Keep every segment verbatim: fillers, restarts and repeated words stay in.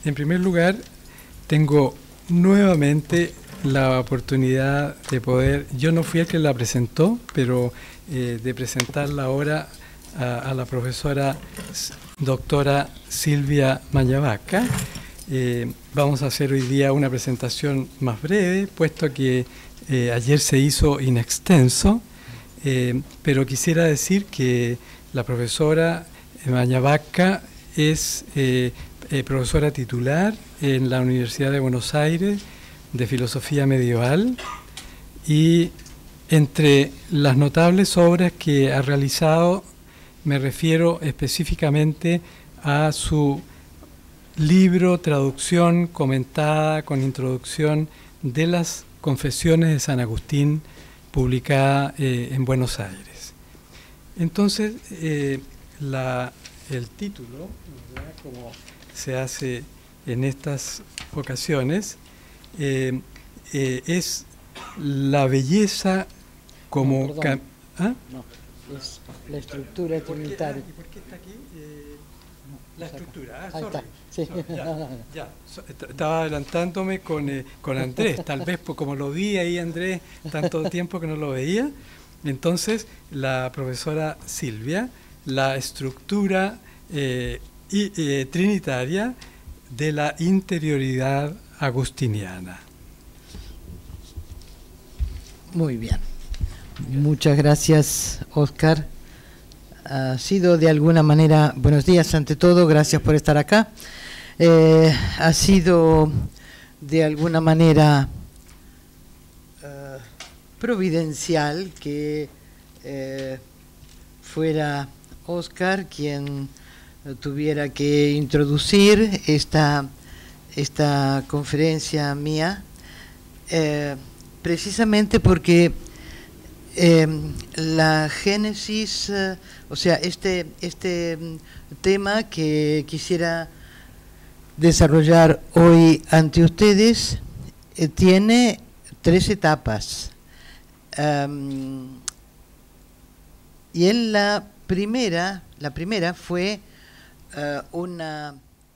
en primer lugar, tengo nuevamente la oportunidad de poder, yo no fui el que la presentó, pero eh, de presentarla ahora a, a la profesora doctora Silvia Mañavaca. Eh, vamos a hacer hoy día una presentación más breve, puesto que eh, ayer se hizo in extenso, eh, pero quisiera decir que la profesora Mañavaca es eh, eh, profesora titular en la Universidad de Buenos Aires de Filosofía Medieval, y entre las notables obras que ha realizado me refiero específicamente a su libro, traducción comentada con introducción de las Confesiones de San Agustín, publicada eh, en Buenos Aires. Entonces, eh, la, el título, ¿verdad?, como se hace en estas ocasiones, eh, eh, es la belleza como... No, Cam ¿Ah? No, es la estructura trinitaria. ¿Y por qué está aquí? Eh, la estructura. Ah, Ahí sorry. está. Sí. Sorry, ya, ya. So, estaba adelantándome con, eh, con Andrés, tal vez pues, como lo vi ahí, Andrés, tanto tiempo que no lo veía. Entonces, la profesora Silvia, la estructura eh, y, eh, trinitaria de la interioridad agustiniana. Muy bien. Muchas gracias, Oscar. Ha sido de alguna manera, buenos días ante todo, gracias por estar acá. Eh, ha sido de alguna manera uh, providencial que eh, fuera Oscar quien tuviera que introducir esta, esta conferencia mía, eh, precisamente porque eh, la génesis, eh, o sea, este, este tema que quisiera desarrollar hoy ante ustedes eh, tiene tres etapas. Um, y en la primera, la primera fue Uh, una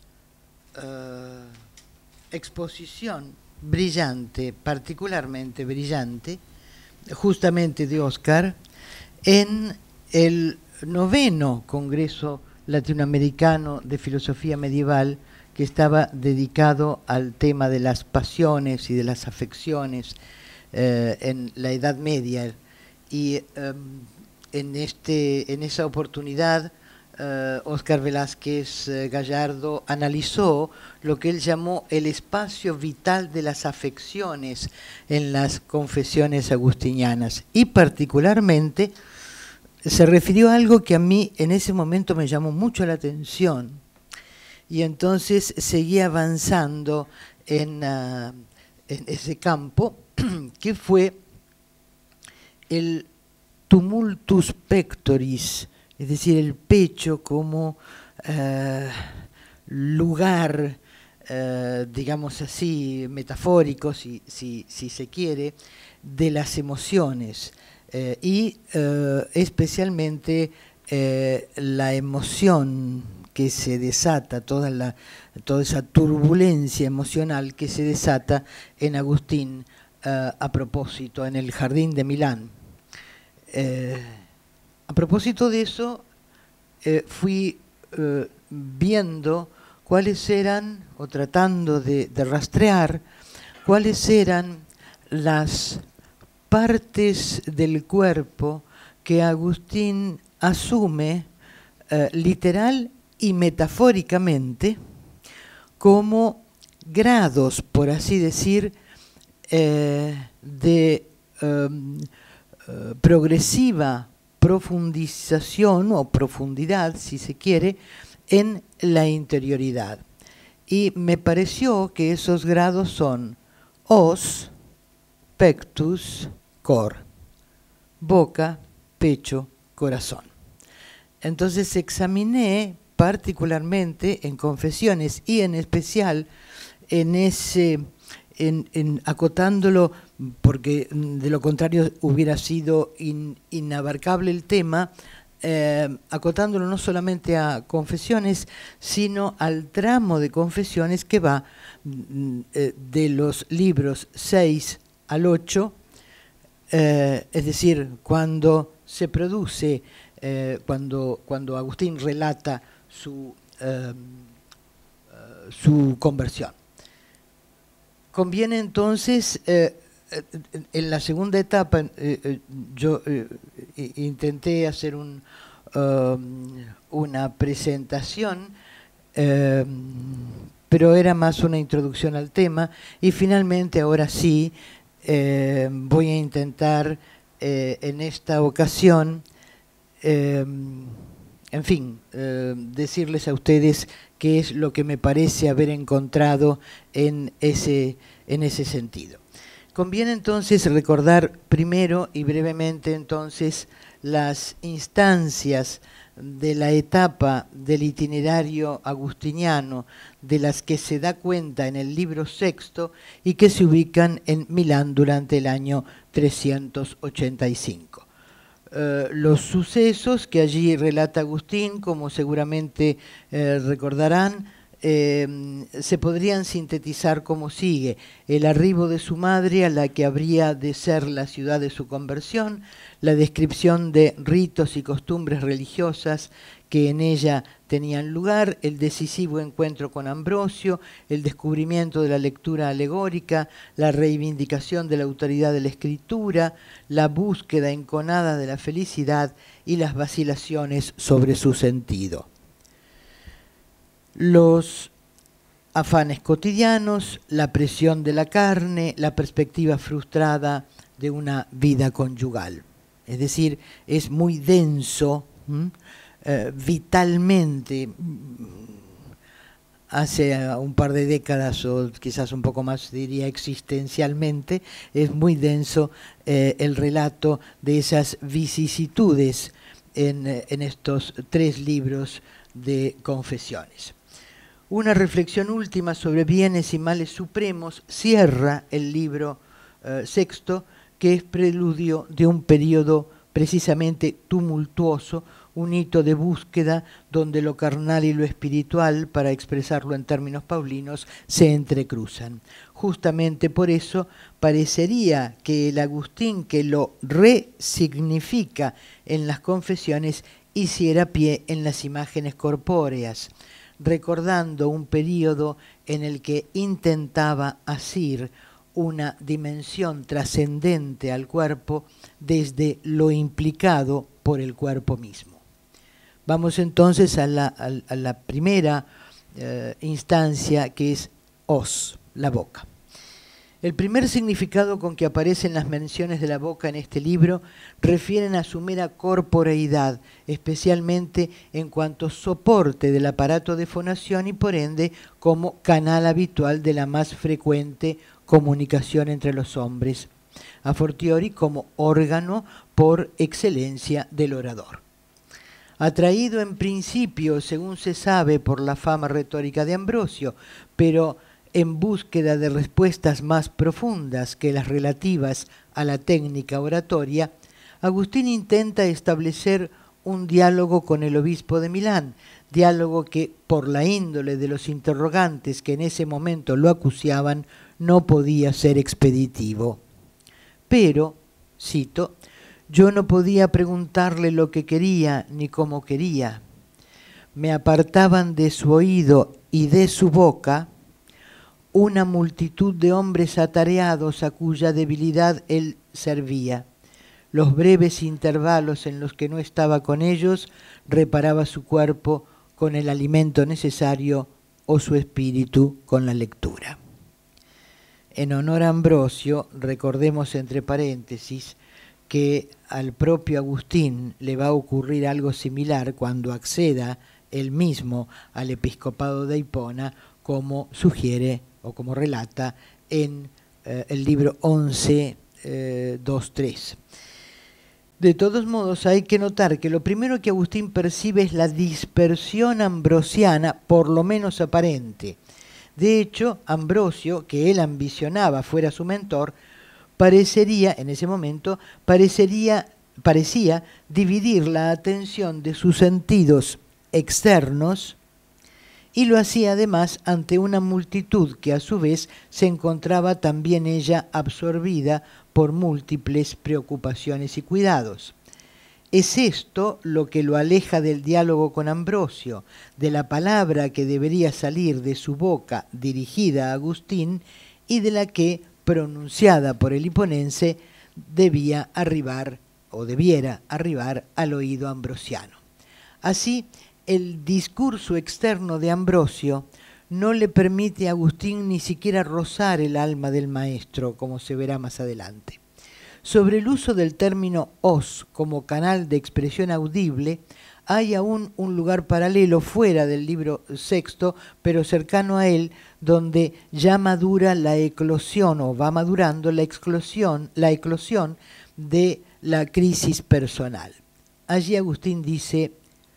uh, exposición brillante, particularmente brillante, justamente de Oscar, en el noveno Congreso Latinoamericano de Filosofía Medieval, que estaba dedicado al tema de las pasiones y de las afecciones uh, en la Edad Media. Y um, en, este, en esa oportunidad, Uh, Oscar Velázquez uh, Gallardo analizó lo que él llamó el espacio vital de las afecciones en las confesiones agustinianas, y particularmente se refirió a algo que a mí en ese momento me llamó mucho la atención, y entonces seguí avanzando en, uh, en ese campo, que fue el tumultus pectoris, es decir, el pecho como eh, lugar, eh, digamos así, metafórico, si, si, si se quiere, de las emociones, eh, y eh, especialmente eh, la emoción que se desata, toda, la, toda esa turbulencia emocional que se desata en Agustín eh, a propósito, en el Jardín de Milán. Eh, A propósito de eso, eh, fui eh, viendo cuáles eran, o tratando de, de rastrear, cuáles eran las partes del cuerpo que Agustín asume eh, literal y metafóricamente como grados, por así decir, eh, de eh, eh, progresiva profundización o profundidad, si se quiere, en la interioridad. Y me pareció que esos grados son os, pectus, cor, boca, pecho, corazón. Entonces examiné particularmente en confesiones y en especial en ese, en, en acotándolo, porque de lo contrario hubiera sido in, inabarcable el tema, eh, acotándolo no solamente a confesiones, sino al tramo de confesiones que va eh, de los libros seis al ocho, eh, es decir, cuando se produce, eh, cuando, cuando Agustín relata su, eh, uh, su conversión. Conviene entonces, eh, en la segunda etapa, eh, yo eh, intenté hacer un, uh, una presentación, eh, pero era más una introducción al tema, y finalmente ahora sí eh, voy a intentar eh, en esta ocasión, eh, en fin, eh, decirles a ustedes qué es lo que me parece haber encontrado en ese, en ese sentido. Conviene entonces recordar primero y brevemente entonces las instancias de la etapa del itinerario agustiniano de las que se da cuenta en el libro sexto y que se ubican en Milán durante el año trescientos ochenta y cinco. Uh, los sucesos que allí relata Agustín, como seguramente eh, recordarán, eh, se podrían sintetizar como sigue: el arribo de su madre a la que habría de ser la ciudad de su conversión, la descripción de ritos y costumbres religiosas que en ella tenían lugar, el decisivo encuentro con Ambrosio, el descubrimiento de la lectura alegórica, la reivindicación de la autoridad de la escritura, la búsqueda enconada de la felicidad y las vacilaciones sobre su sentido. Los afanes cotidianos, la presión de la carne, la perspectiva frustrada de una vida conyugal. Es decir, es muy denso, ¿m? Eh, vitalmente. Hace un par de décadas, o quizás un poco más, diría existencialmente, es muy denso eh, el relato de esas vicisitudes en, en estos tres libros de confesiones. Una reflexión última sobre bienes y males supremos cierra el libro eh, sexto, que es preludio de un periodo precisamente tumultuoso, un hito de búsqueda donde lo carnal y lo espiritual, para expresarlo en términos paulinos, se entrecruzan. Justamente por eso parecería que el Agustín que lo resignifica en las confesiones hiciera pie en las imágenes corpóreas, recordando un periodo en el que intentaba asir una dimensión trascendente al cuerpo desde lo implicado por el cuerpo mismo. Vamos entonces a la, a, a la primera eh, instancia, que es os, la boca. El primer significado con que aparecen las menciones de la boca en este libro refieren a su mera corporeidad, especialmente en cuanto soporte del aparato de fonación y por ende como canal habitual de la más frecuente comunicación entre los hombres, a fortiori como órgano por excelencia del orador. Atraído en principio, según se sabe, por la fama retórica de Ambrosio, pero en búsqueda de respuestas más profundas que las relativas a la técnica oratoria, Agustín intenta establecer un diálogo con el obispo de Milán, diálogo que, por la índole de los interrogantes que en ese momento lo acuciaban, no podía ser expeditivo. Pero, cito, yo no podía preguntarle lo que quería ni cómo quería. Me apartaban de su oído y de su boca una multitud de hombres atareados a cuya debilidad él servía. Los breves intervalos en los que no estaba con ellos, reparaba su cuerpo con el alimento necesario o su espíritu con la lectura. En honor a Ambrosio, recordemos entre paréntesis que al propio Agustín le va a ocurrir algo similar cuando acceda él mismo al episcopado de Hipona, como sugiere o como relata en eh, el libro once, eh, dos, tres. De todos modos, hay que notar que lo primero que Agustín percibe es la dispersión ambrosiana, por lo menos aparente. De hecho, Ambrosio, que él ambicionaba fuera su mentor, parecería, en ese momento, parecería parecía dividir la atención de sus sentidos externos y lo hacía además ante una multitud que a su vez se encontraba también ella absorbida por múltiples preocupaciones y cuidados. Es esto lo que lo aleja del diálogo con Ambrosio, de la palabra que debería salir de su boca dirigida a Agustín y de la que, pronunciada por el hiponense, debía arribar o debiera arribar al oído ambrosiano. Así, el discurso externo de Ambrosio no le permite a Agustín ni siquiera rozar el alma del maestro, como se verá más adelante. Sobre el uso del término os como canal de expresión audible, hay aún un lugar paralelo fuera del libro sexto, pero cercano a él, donde ya madura la eclosión, o va madurando la eclosión, la eclosión de la crisis personal. Allí Agustín dice: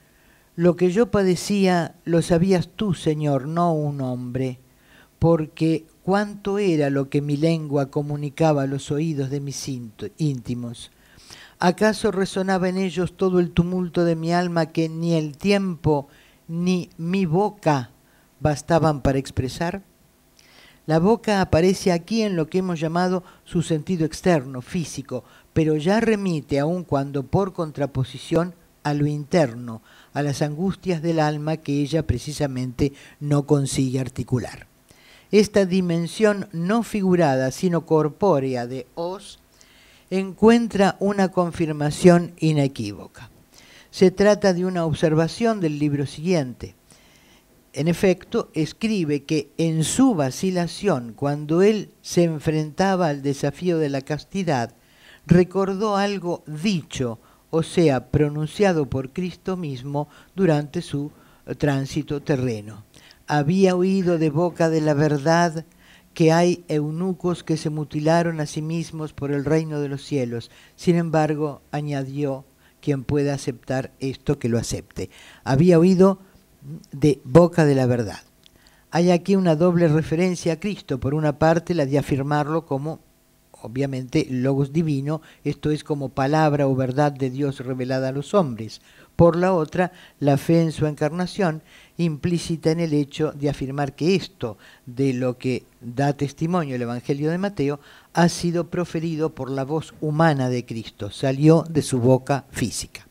lo que yo padecía lo sabías tú, Señor, no un hombre, porque cuánto era lo que mi lengua comunicaba a los oídos de mis íntimos. ¿Acaso resonaba en ellos todo el tumulto de mi alma que ni el tiempo ni mi boca bastaban para expresar? La boca aparece aquí en lo que hemos llamado su sentido externo, físico, pero ya remite, aun cuando por contraposición, a lo interno, a las angustias del alma que ella precisamente no consigue articular. Esta dimensión no figurada, sino corpórea de os, encuentra una confirmación inequívoca. Se trata de una observación del libro siguiente. En efecto, escribe que en su vacilación, cuando él se enfrentaba al desafío de la castidad, recordó algo dicho, o sea, pronunciado por Cristo mismo durante su tránsito terreno. Había oído de boca de la verdad que hay eunucos que se mutilaron a sí mismos por el reino de los cielos. Sin embargo, añadió, quien pueda aceptar esto, que lo acepte. Había oído de boca de la verdad. Hay aquí una doble referencia a Cristo. Por una parte, la de afirmarlo como, obviamente, logos divino, esto es como palabra o verdad de Dios revelada a los hombres. Por la otra, la fe en su encarnación, implícita en el hecho de afirmar que esto, de lo que da testimonio el Evangelio de Mateo, ha sido proferido por la voz humana de Cristo, salió de su boca física.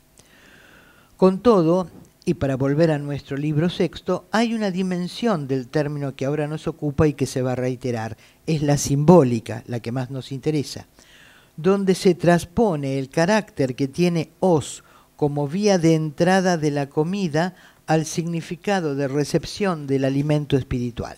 Con todo, y para volver a nuestro libro sexto, hay una dimensión del término que ahora nos ocupa y que se va a reiterar, es la simbólica, la que más nos interesa, donde se transpone el carácter que tiene os como vía de entrada de la comida al significado de recepción del alimento espiritual.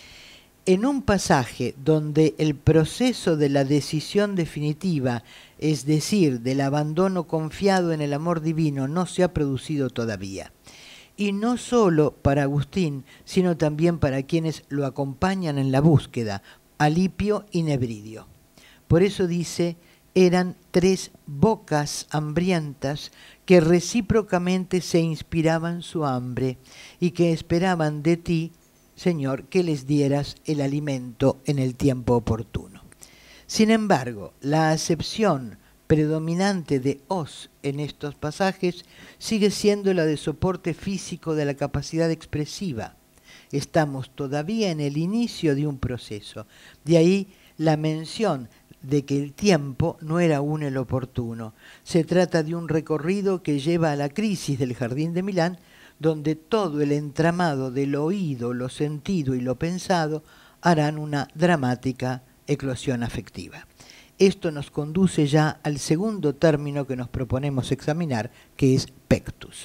En un pasaje donde el proceso de la decisión definitiva, es decir, del abandono confiado en el amor divino, no se ha producido todavía. Y no solo para Agustín, sino también para quienes lo acompañan en la búsqueda, Alipio y Nebridio. Por eso dice, eran tres bocas hambrientas que recíprocamente se inspiraban su hambre y que esperaban de ti, Señor, que les dieras el alimento en el tiempo oportuno. Sin embargo, la acepción predominante de os en estos pasajes sigue siendo la de soporte físico de la capacidad expresiva. Estamos todavía en el inicio de un proceso. De ahí la mención de que el tiempo no era aún el oportuno. Se trata de un recorrido que lleva a la crisis del Jardín de Milán, donde todo el entramado del oído, lo sentido y lo pensado harán una dramática eclosión afectiva. Esto nos conduce ya al segundo término que nos proponemos examinar, que es pectus.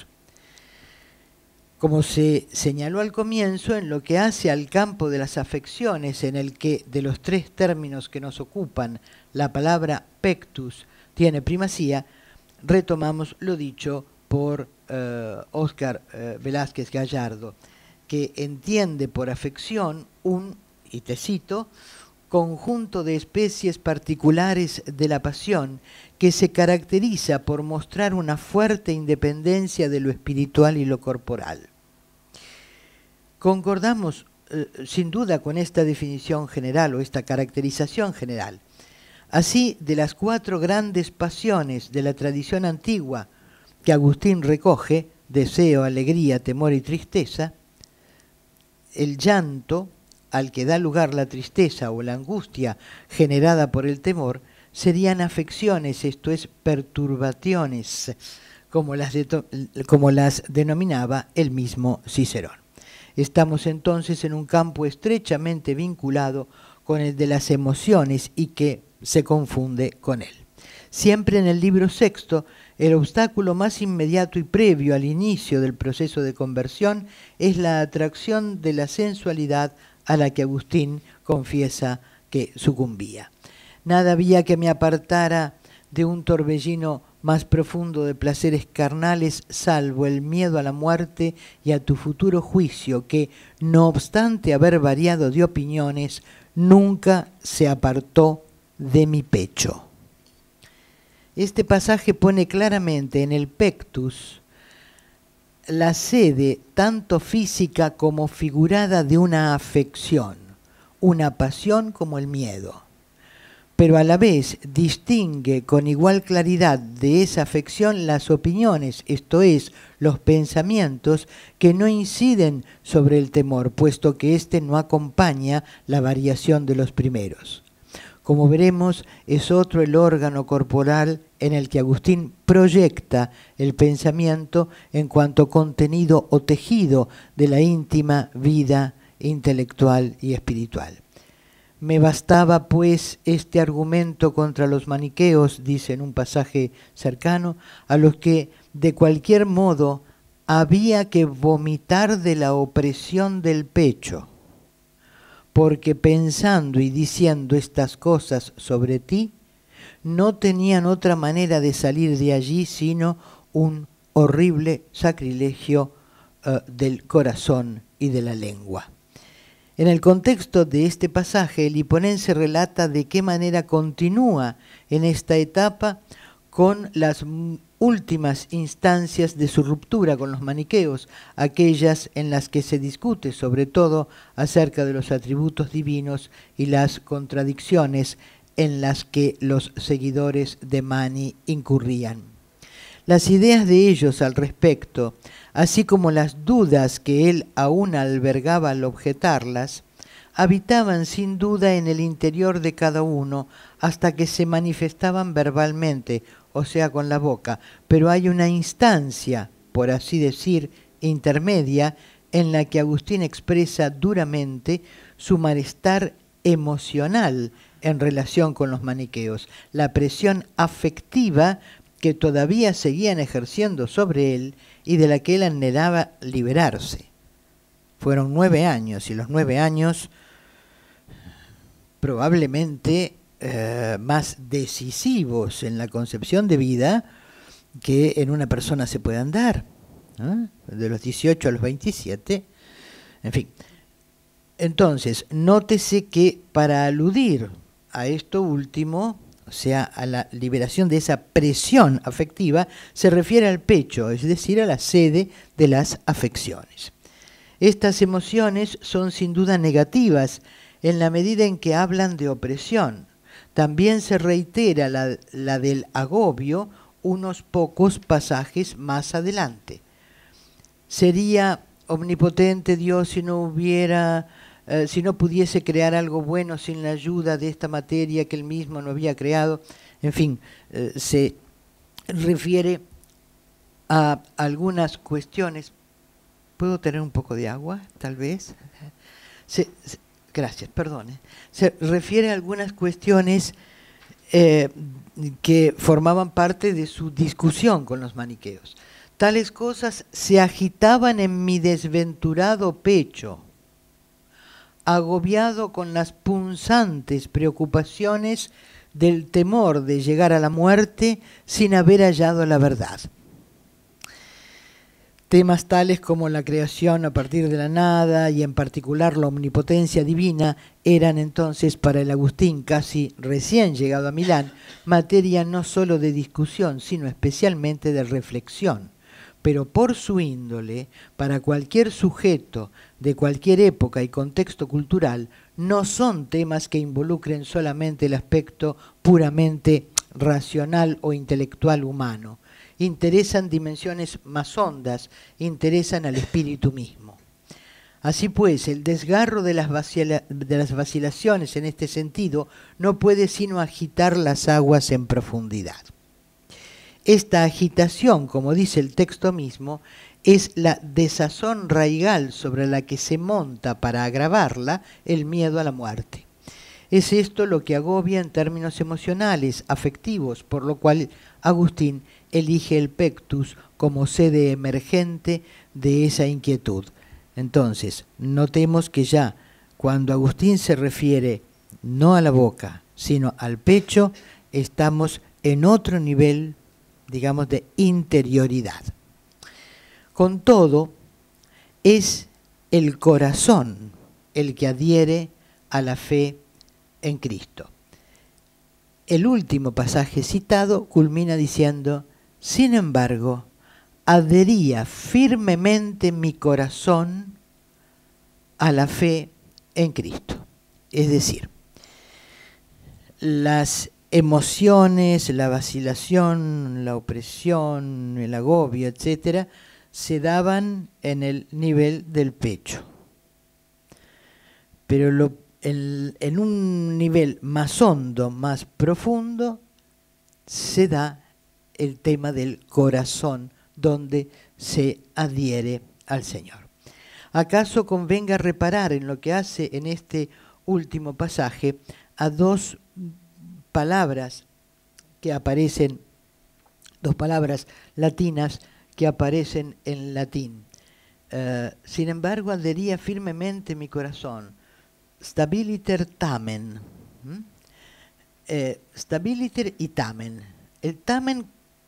Como se señaló al comienzo, en lo que hace al campo de las afecciones, en el que de los tres términos que nos ocupan, la palabra pectus tiene primacía, retomamos lo dicho por uh, Óscar uh, Velázquez Gallardo, que entiende por afección un, y te cito, conjunto de especies particulares de la pasión que se caracteriza por mostrar una fuerte independencia de lo espiritual y lo corporal. Concordamos eh, sin duda con esta definición general o esta caracterización general. Así, de las cuatro grandes pasiones de la tradición antigua que Agustín recoge, deseo, alegría, temor y tristeza, el llanto, al que da lugar la tristeza o la angustia generada por el temor, serían afecciones, esto es, perturbaciones, como las, de, como las denominaba el mismo Cicerón. Estamos entonces en un campo estrechamente vinculado con el de las emociones y que se confunde con él. Siempre en el libro sexto, el obstáculo más inmediato y previo al inicio del proceso de conversión es la atracción de la sensualidad a la que Agustín confiesa que sucumbía. Nada había que me apartara de un torbellino más profundo de placeres carnales, salvo el miedo a la muerte y a tu futuro juicio, que, no obstante haber variado de opiniones, nunca se apartó de mi pecho. Este pasaje pone claramente en el pectus la sede tanto física como figurada de una afección, una pasión como el miedo, pero a la vez distingue con igual claridad de esa afección las opiniones, esto es, los pensamientos que no inciden sobre el temor, puesto que éste no acompaña la variación de los primeros. Como veremos, es otro el órgano corporal en el que Agustín proyecta el pensamiento en cuanto contenido o tejido de la íntima vida intelectual y espiritual. Me bastaba, pues, este argumento contra los maniqueos, dice en un pasaje cercano, a los que de cualquier modo había que vomitar de la opresión del pecho, porque pensando y diciendo estas cosas sobre ti, no tenían otra manera de salir de allí sino un horrible sacrilegio uh, del corazón y de la lengua. En el contexto de este pasaje, el hiponense relata de qué manera continúa en esta etapa con las últimas instancias de su ruptura con los maniqueos, aquellas en las que se discute sobre todo acerca de los atributos divinos y las contradicciones en las que los seguidores de Mani incurrían. Las ideas de ellos al respecto, así como las dudas que él aún albergaba al objetarlas, habitaban sin duda en el interior de cada uno hasta que se manifestaban verbalmente, o sea, con la boca, pero hay una instancia, por así decir, intermedia, en la que Agustín expresa duramente su malestar emocional en relación con los maniqueos, la presión afectiva que todavía seguían ejerciendo sobre él y de la que él anhelaba liberarse. Fueron nueve años, y los nueve años probablemente eh, más decisivos en la concepción de vida que en una persona se puedan dar, ¿eh? De los dieciocho a los veintisiete, en fin. Entonces, nótese que para aludir a esto último, o sea, a la liberación de esa presión afectiva, se refiere al pecho, es decir, a la sede de las afecciones. Estas emociones son sin duda negativas en la medida en que hablan de opresión. También se reitera la, la del agobio unos pocos pasajes más adelante. Sería omnipotente Dios si no hubiera... Uh, si no pudiese crear algo bueno sin la ayuda de esta materia que él mismo no había creado. En fin, uh, se refiere a algunas cuestiones. ¿Puedo tener un poco de agua, tal vez? Se, se, gracias, perdone. Se refiere a algunas cuestiones eh, que formaban parte de su discusión con los maniqueos. Tales cosas se agitaban en mi desventurado pecho, agobiado con las punzantes preocupaciones del temor de llegar a la muerte sin haber hallado la verdad. Temas tales como la creación a partir de la nada y en particular la omnipotencia divina eran entonces para el Agustín, casi recién llegado a Milán, materia no solo de discusión, sino especialmente de reflexión, pero por su índole, para cualquier sujeto de cualquier época y contexto cultural, no son temas que involucren solamente el aspecto puramente racional o intelectual humano. Interesan dimensiones más hondas, interesan al espíritu mismo. Así pues, el desgarro de las, vacila- de las vacilaciones en este sentido no puede sino agitar las aguas en profundidad. Esta agitación, como dice el texto mismo, es la desazón raigal sobre la que se monta para agravarla el miedo a la muerte. Es esto lo que agobia en términos emocionales, afectivos, por lo cual Agustín elige el pectus como sede emergente de esa inquietud. Entonces, notemos que ya cuando Agustín se refiere no a la boca, sino al pecho, estamos en otro nivel, digamos, de interioridad. Con todo, es el corazón el que adhiere a la fe en Cristo. El último pasaje citado culmina diciendo: sin embargo, adhería firmemente mi corazón a la fe en Cristo. Es decir, las emociones, la vacilación, la opresión, el agobio, etcétera, se daban en el nivel del pecho. Pero lo, en, en un nivel más hondo, más profundo, se da el tema del corazón, donde se adhiere al Señor. ¿Acaso convenga reparar en lo que hace en este último pasaje a dos palabras que aparecen, dos palabras latinas que aparecen en latín? Uh, sin embargo, adhería firmemente mi corazón. Stabiliter tamen. ¿Mm? Eh, stabiliter y tamen. El tamen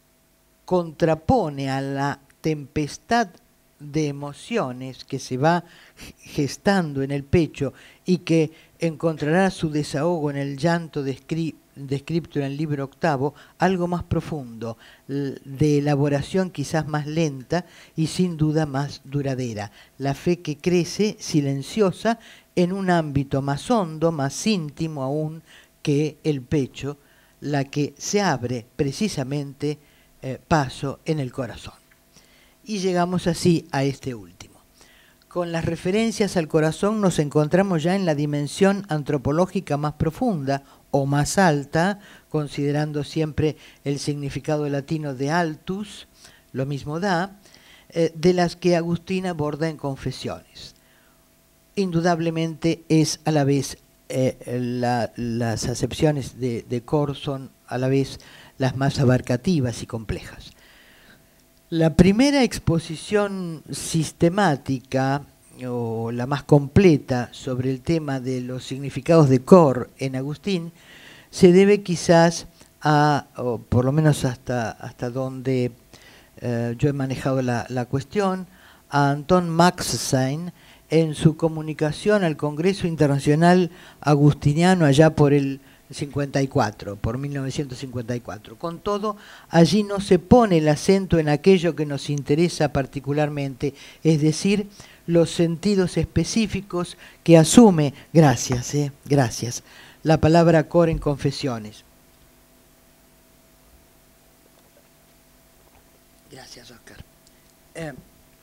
contrapone a la tempestad de emociones que se va gestando en el pecho y que encontrará su desahogo en el llanto descrito en el libro octavo, algo más profundo, de elaboración quizás más lenta y sin duda más duradera. La fe que crece silenciosa en un ámbito más hondo, más íntimo aún que el pecho, la que se abre precisamente eh, paso en el corazón. Y llegamos así a este último. Con las referencias al corazón nos encontramos ya en la dimensión antropológica más profunda o más alta, considerando siempre el significado latino de altus, lo mismo da, eh, de las que Agustín aborda en Confesiones. Indudablemente es a la vez, eh, la, las acepciones de, de Cor son a la vez las más abarcativas y complejas. La primera exposición sistemática o la más completa sobre el tema de los significados de Cor en Agustín se debe quizás a, o por lo menos hasta, hasta donde eh, yo he manejado la, la cuestión, a Anton Maxsein en su comunicación al Congreso Internacional Agustiniano allá por el cincuenta y cuatro, por mil novecientos cincuenta y cuatro. Con todo, allí no se pone el acento en aquello que nos interesa particularmente, es decir, los sentidos específicos que asume, gracias, eh, gracias, la palabra cor en Confesiones. Gracias, Oscar. Eh,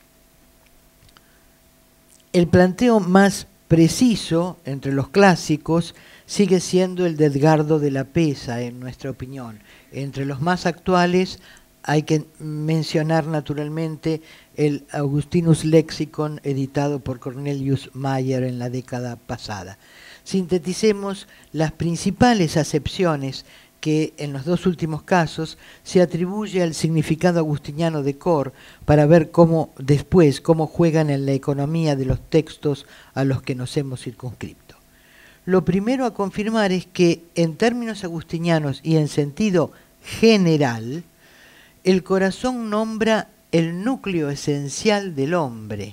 el planteo más preciso entre los clásicos sigue siendo el de Edgardo de la Pesa, en nuestra opinión. Entre los más actuales hay que mencionar naturalmente el Augustinus Lexicon, editado por Cornelius Mayer en la década pasada. Sinteticemos las principales acepciones que en los dos últimos casos se atribuye al significado agustiniano de Cor, para ver cómo después, cómo juegan en la economía de los textos a los que nos hemos circunscrito. Lo primero a confirmar es que en términos agustinianos y en sentido general, el corazón nombra el núcleo esencial del hombre.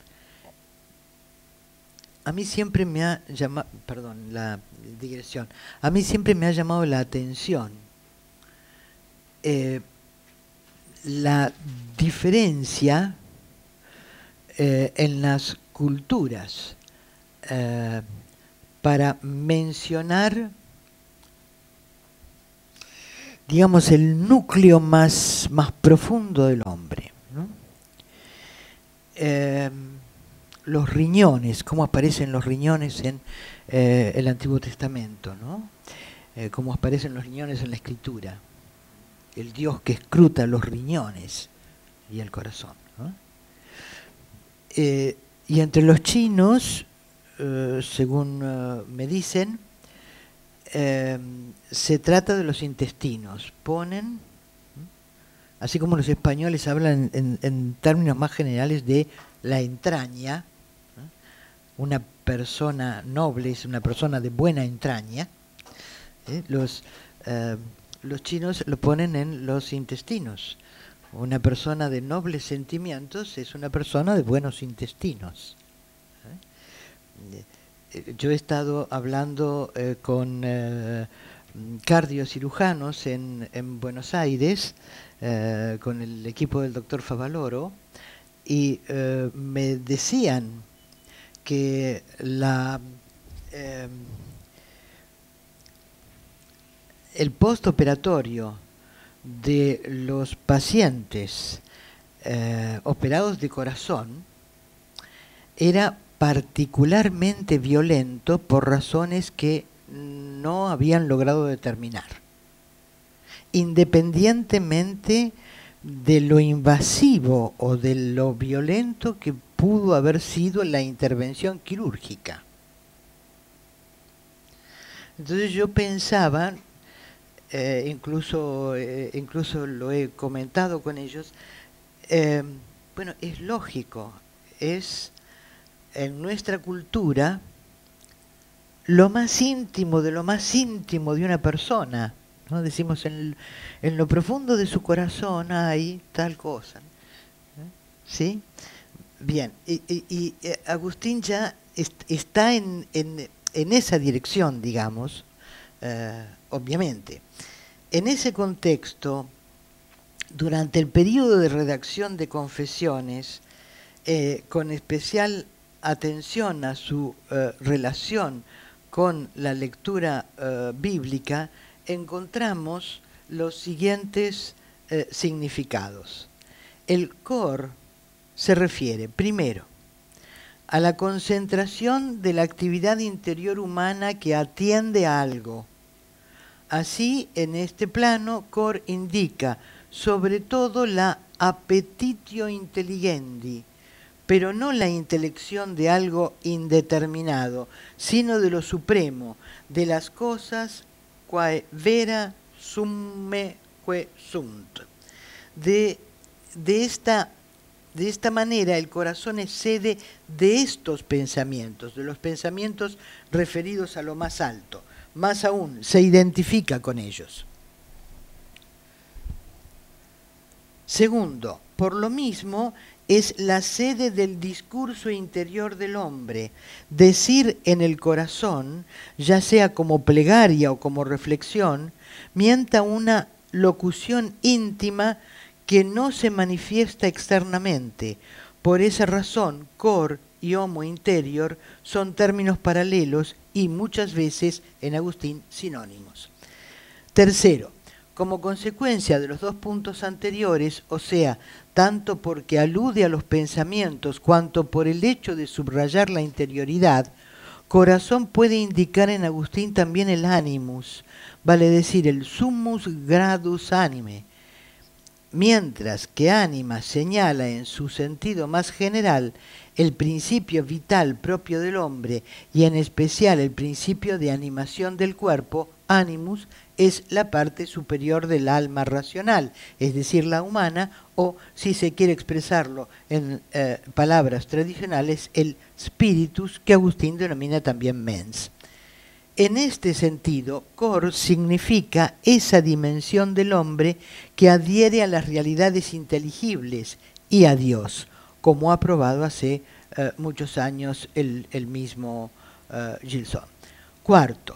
A mí siempre me ha llamado, perdón, la digresión, a mí siempre me ha llamado la atención eh, la diferencia eh, en las culturas eh, para mencionar, digamos, el núcleo más, más profundo del hombre, ¿no? Eh, los riñones, cómo aparecen los riñones en eh, el Antiguo Testamento, ¿no? Eh, cómo aparecen los riñones en la Escritura. El Dios que escruta los riñones y el corazón, ¿no? Eh, y entre los chinos, eh, según uh, me dicen, eh, se trata de los intestinos. Ponen, así como los españoles hablan en, en términos más generales de la entraña, ¿no? Una persona noble es una persona de buena entraña. ¿eh? Los, eh, los chinos lo ponen en los intestinos. Una persona de nobles sentimientos es una persona de buenos intestinos. ¿eh? Yo he estado hablando eh, con eh, cardiocirujanos en, en Buenos Aires, eh, con el equipo del doctor Favaloro, y eh, me decían que la, eh, el postoperatorio de los pacientes eh, operados de corazón era particularmente violento por razones que no habían logrado determinar, independientemente de lo invasivo o de lo violento que pudo haber sido la intervención quirúrgica. Entonces yo pensaba, eh, incluso, eh, incluso lo he comentado con ellos, eh, bueno, es lógico, es en nuestra cultura lo más íntimo de lo más íntimo de una persona, ¿no? Decimos, en, en lo profundo de su corazón hay tal cosa, ¿sí? Bien, y, y, y Agustín ya est, está en, en, en esa dirección, digamos, eh, obviamente. En ese contexto, durante el periodo de redacción de Confesiones, eh, con especial atención a su eh, relación con la lectura eh, bíblica, encontramos los siguientes eh, significados. El cor se refiere, primero, a la concentración de la actividad interior humana que atiende a algo. Así, en este plano, cor indica sobre todo la appetitio intelligendi, pero no la intelección de algo indeterminado, sino de lo supremo, de las cosas quae vera summe que sunt. De, de, esta, de esta manera el corazón es sede de estos pensamientos, de los pensamientos referidos a lo más alto. Más aún, se identifica con ellos. Segundo, por lo mismo, es la sede del discurso interior del hombre. Decir en el corazón, ya sea como plegaria o como reflexión, mienta una locución íntima que no se manifiesta externamente. Por esa razón, cor y homo interior son términos paralelos y muchas veces en Agustín sinónimos. Tercero, como consecuencia de los dos puntos anteriores, o sea, tanto porque alude a los pensamientos cuanto por el hecho de subrayar la interioridad, corazón puede indicar en Agustín también el animus, vale decir el summus gradus anime, mientras que ánima señala en su sentido más general el principio vital propio del hombre y en especial el principio de animación del cuerpo. Animus es la parte superior del alma racional, es decir, la humana, o si se quiere expresarlo en eh, palabras tradicionales, el spiritus, que Agustín denomina también mens. En este sentido, cor significa esa dimensión del hombre que adhiere a las realidades inteligibles y a Dios, como ha probado hace eh, muchos años el, el mismo eh, Gilson. Cuarto,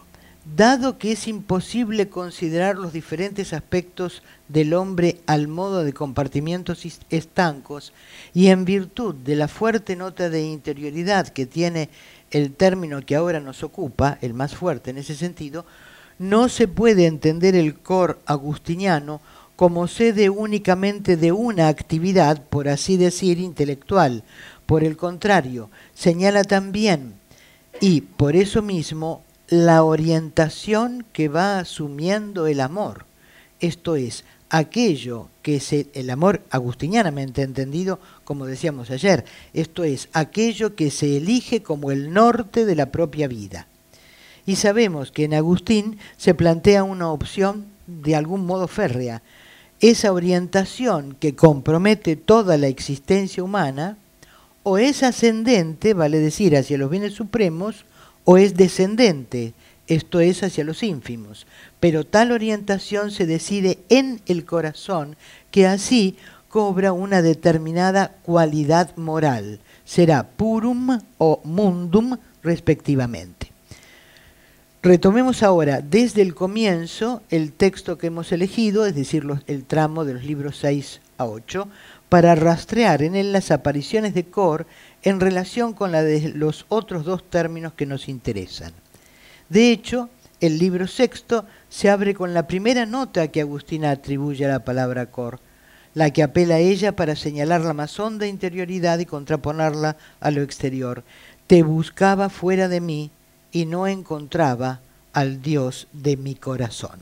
Dado que es imposible considerar los diferentes aspectos del hombre al modo de compartimientos estancos, y en virtud de la fuerte nota de interioridad que tiene el término que ahora nos ocupa, el más fuerte en ese sentido, no se puede entender el cor agustiniano como sede únicamente de una actividad, por así decir, intelectual. Por el contrario, señala también, y por eso mismo, la orientación que va asumiendo el amor, esto es, aquello que se, el amor agustinianamente entendido, como decíamos ayer, esto es, aquello que se elige como el norte de la propia vida. Y sabemos que en Agustín se plantea una opción de algún modo férrea, esa orientación que compromete toda la existencia humana, o es ascendente, vale decir, hacia los bienes supremos, o es descendente, esto es hacia los ínfimos, pero tal orientación se decide en el corazón, que así cobra una determinada cualidad moral, será purum o mundum respectivamente. Retomemos ahora desde el comienzo el texto que hemos elegido, es decir, los, el tramo de los libros seis a ocho, para rastrear en él las apariciones de Cor en relación con la de los otros dos términos que nos interesan. De hecho, el libro sexto se abre con la primera nota que Agustín atribuye a la palabra Cor, la que apela a ella para señalar la más honda interioridad y contraponerla a lo exterior. Te buscaba fuera de mí y no encontraba al Dios de mi corazón.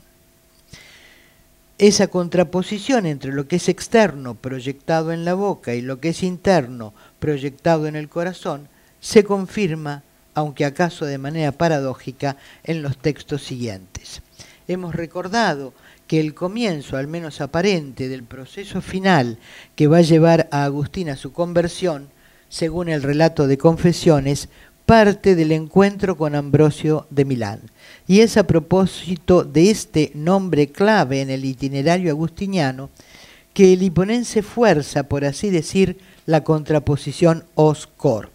Esa contraposición entre lo que es externo proyectado en la boca y lo que es interno proyectado en el corazón se confirma, aunque acaso de manera paradójica, en los textos siguientes. Hemos recordado que el comienzo, al menos aparente, del proceso final que va a llevar a Agustín a su conversión, según el relato de Confesiones, parte del encuentro con Ambrosio de Milán. Y es a propósito de este nombre clave en el itinerario agustiniano que el hiponense fuerza, por así decir, la contraposición os-cor,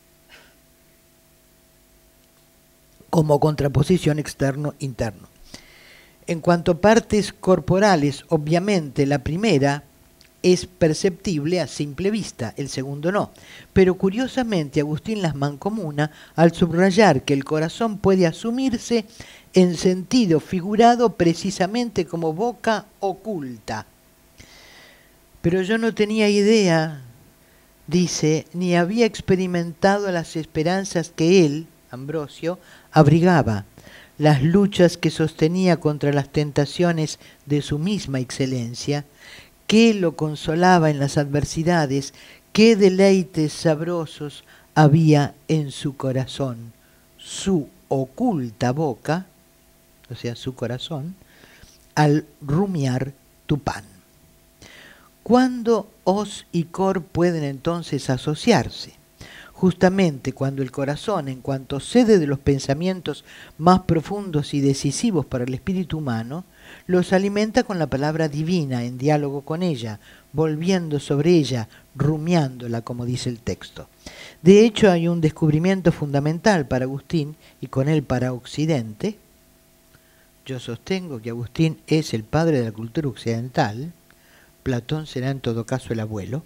como contraposición externo-interno. En cuanto a partes corporales, obviamente la primera es perceptible a simple vista, el segundo no. Pero curiosamente Agustín las mancomuna al subrayar que el corazón puede asumirse en sentido figurado precisamente como boca oculta. Pero yo no tenía idea, dice, ni había experimentado las esperanzas que él, Ambrosio, abrigaba, las luchas que sostenía contra las tentaciones de su misma excelencia, qué lo consolaba en las adversidades, qué deleites sabrosos había en su corazón, su oculta boca, o sea, su corazón, al rumiar tu pan. ¿Cuándo os y cor pueden entonces asociarse? Justamente cuando el corazón, en cuanto sede de los pensamientos más profundos y decisivos para el espíritu humano, los alimenta con la palabra divina en diálogo con ella, volviendo sobre ella, rumiándola, como dice el texto. De hecho, hay un descubrimiento fundamental para Agustín y con él para Occidente. Yo sostengo que Agustín es el padre de la cultura occidental. Platón será en todo caso el abuelo.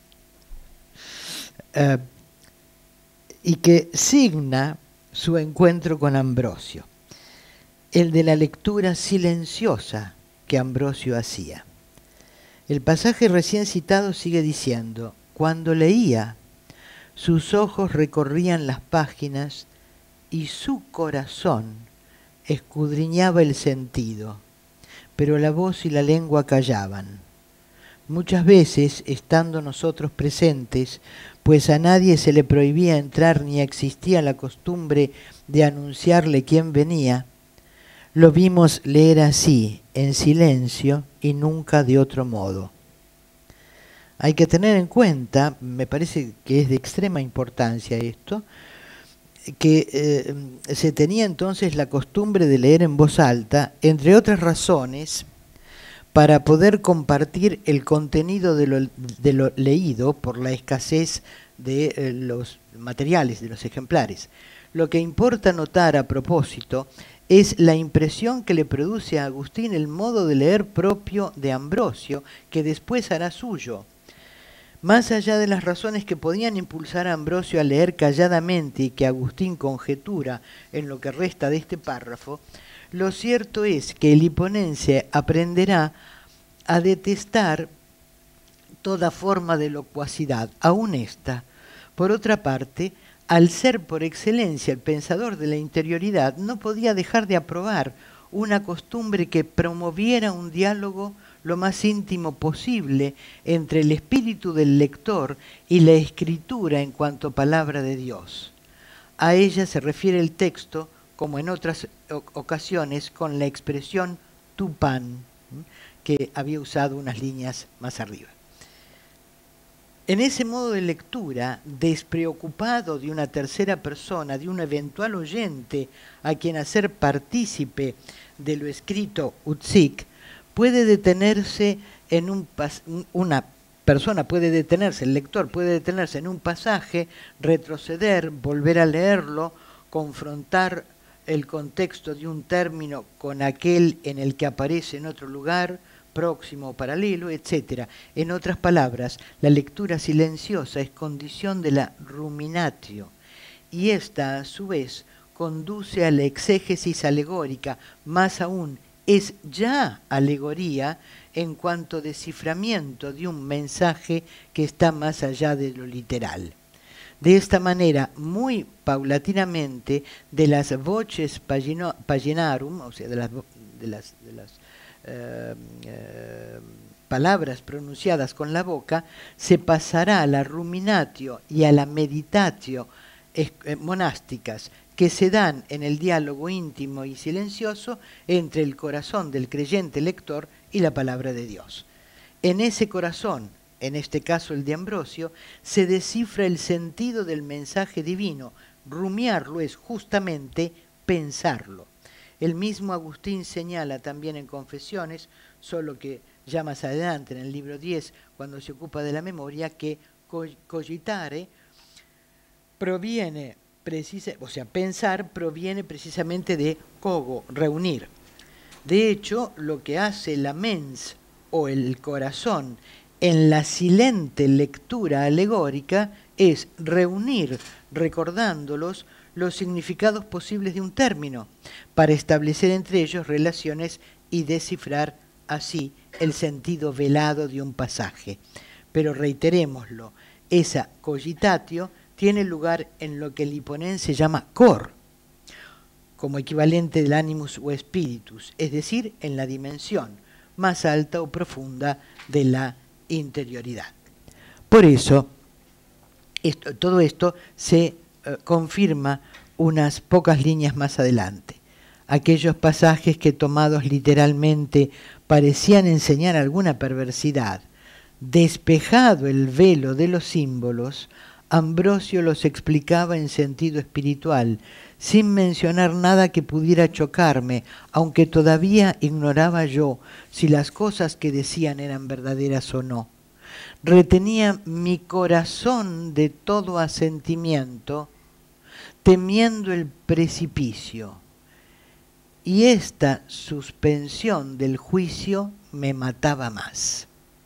Uh, y que signa su encuentro con Ambrosio, el de la lectura silenciosa que Ambrosio hacía. El pasaje recién citado sigue diciendo, cuando leía, sus ojos recorrían las páginas y su corazón escudriñaba el sentido, pero la voz y la lengua callaban. Muchas veces, estando nosotros presentes, pues a nadie se le prohibía entrar ni existía la costumbre de anunciarle quién venía, lo vimos leer así, en silencio y nunca de otro modo. Hay que tener en cuenta, me parece que es de extrema importancia esto, que eh, se tenía entonces la costumbre de leer en voz alta, entre otras razones, para poder compartir el contenido de lo, de lo leído por la escasez de eh, los materiales, de los ejemplares. Lo que importa notar a propósito es la impresión que le produce a Agustín el modo de leer propio de Ambrosio, que después hará suyo. Más allá de las razones que podían impulsar a Ambrosio a leer calladamente y que Agustín conjetura en lo que resta de este párrafo, lo cierto es que el hiponense aprenderá a detestar toda forma de locuacidad, aun esta. Por otra parte, al ser por excelencia el pensador de la interioridad, no podía dejar de aprobar una costumbre que promoviera un diálogo lo más íntimo posible entre el espíritu del lector y la escritura en cuanto palabra de Dios. A ella se refiere el texto, como en otras ocasiones, con la expresión tupán, que había usado unas líneas más arriba. En ese modo de lectura, despreocupado de una tercera persona, de un eventual oyente a quien hacer partícipe de lo escrito utzik, puede detenerse en un pas una persona puede detenerse, el lector puede detenerse en un pasaje, retroceder, volver a leerlo, confrontar el contexto de un término con aquel en el que aparece en otro lugar, próximo o paralelo, etcétera. En otras palabras, la lectura silenciosa es condición de la ruminatio, y esta, a su vez, conduce a la exégesis alegórica, más aún, es ya alegoría en cuanto desciframiento de un mensaje que está más allá de lo literal. De esta manera, muy paulatinamente, de las voces paginarum, o sea, de las, de las, de las eh, eh, palabras pronunciadas con la boca, se pasará a la ruminatio y a la meditatio eh, monásticas, que se dan en el diálogo íntimo y silencioso entre el corazón del creyente lector y la palabra de Dios. En ese corazón, en este caso el de Ambrosio, se descifra el sentido del mensaje divino. Rumiarlo es justamente pensarlo. El mismo Agustín señala también en Confesiones, solo que ya más adelante en el libro diez, cuando se ocupa de la memoria, que cogitare proviene precisa, o sea, pensar proviene precisamente de cogo, reunir. De hecho, lo que hace la mens o el corazón en la silente lectura alegórica es reunir, recordándolos, los significados posibles de un término, para establecer entre ellos relaciones y descifrar así el sentido velado de un pasaje. Pero reiterémoslo, esa cogitatio tiene lugar en lo que el hiponense llama cor, como equivalente del animus o spiritus, es decir, en la dimensión más alta o profunda de la interioridad. Por eso, esto, todo esto se eh, confirma unas pocas líneas más adelante. Aquellos pasajes que tomados literalmente parecían enseñar alguna perversidad, despejado el velo de los símbolos, Ambrosio los explicaba en sentido espiritual, sin mencionar nada que pudiera chocarme, aunque todavía ignoraba yo si las cosas que decían eran verdaderas o no. Retenía mi corazón de todo asentimiento, temiendo el precipicio, y esta suspensión del juicio me mataba más.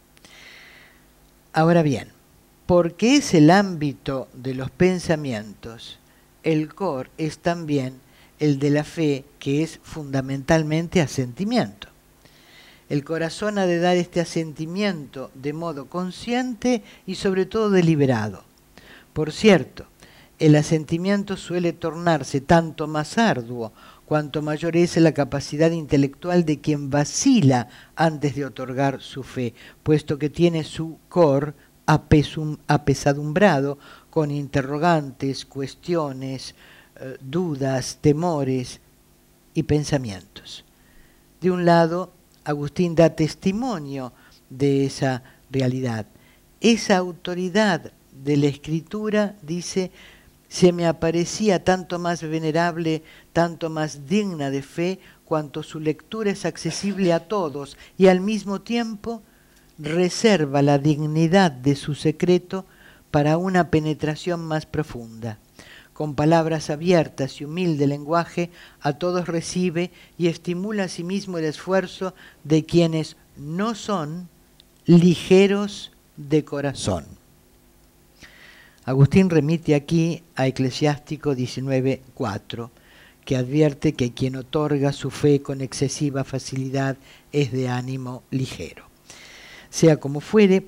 Ahora bien, porque es el ámbito de los pensamientos, el cor es también el de la fe, que es fundamentalmente asentimiento. El corazón ha de dar este asentimiento de modo consciente y sobre todo deliberado. Por cierto, el asentimiento suele tornarse tanto más arduo cuanto mayor es la capacidad intelectual de quien vacila antes de otorgar su fe, puesto que tiene su cor apesadumbrado con interrogantes, cuestiones, eh, dudas, temores y pensamientos. De un lado, Agustín da testimonio de esa realidad. Esa autoridad de la Escritura, dice, se me aparecía tanto más venerable, tanto más digna de fe, cuanto su lectura es accesible a todos y al mismo tiempo reserva la dignidad de su secreto para una penetración más profunda. con palabras abiertas y humilde lenguaje, a todos recibe y estimula a sí mismo el esfuerzo de quienes no son ligeros de corazón. Agustín remite aquí a Eclesiástico diecinueve cuatro, que advierte que quien otorga su fe con excesiva facilidad es de ánimo ligero. Sea como fuere,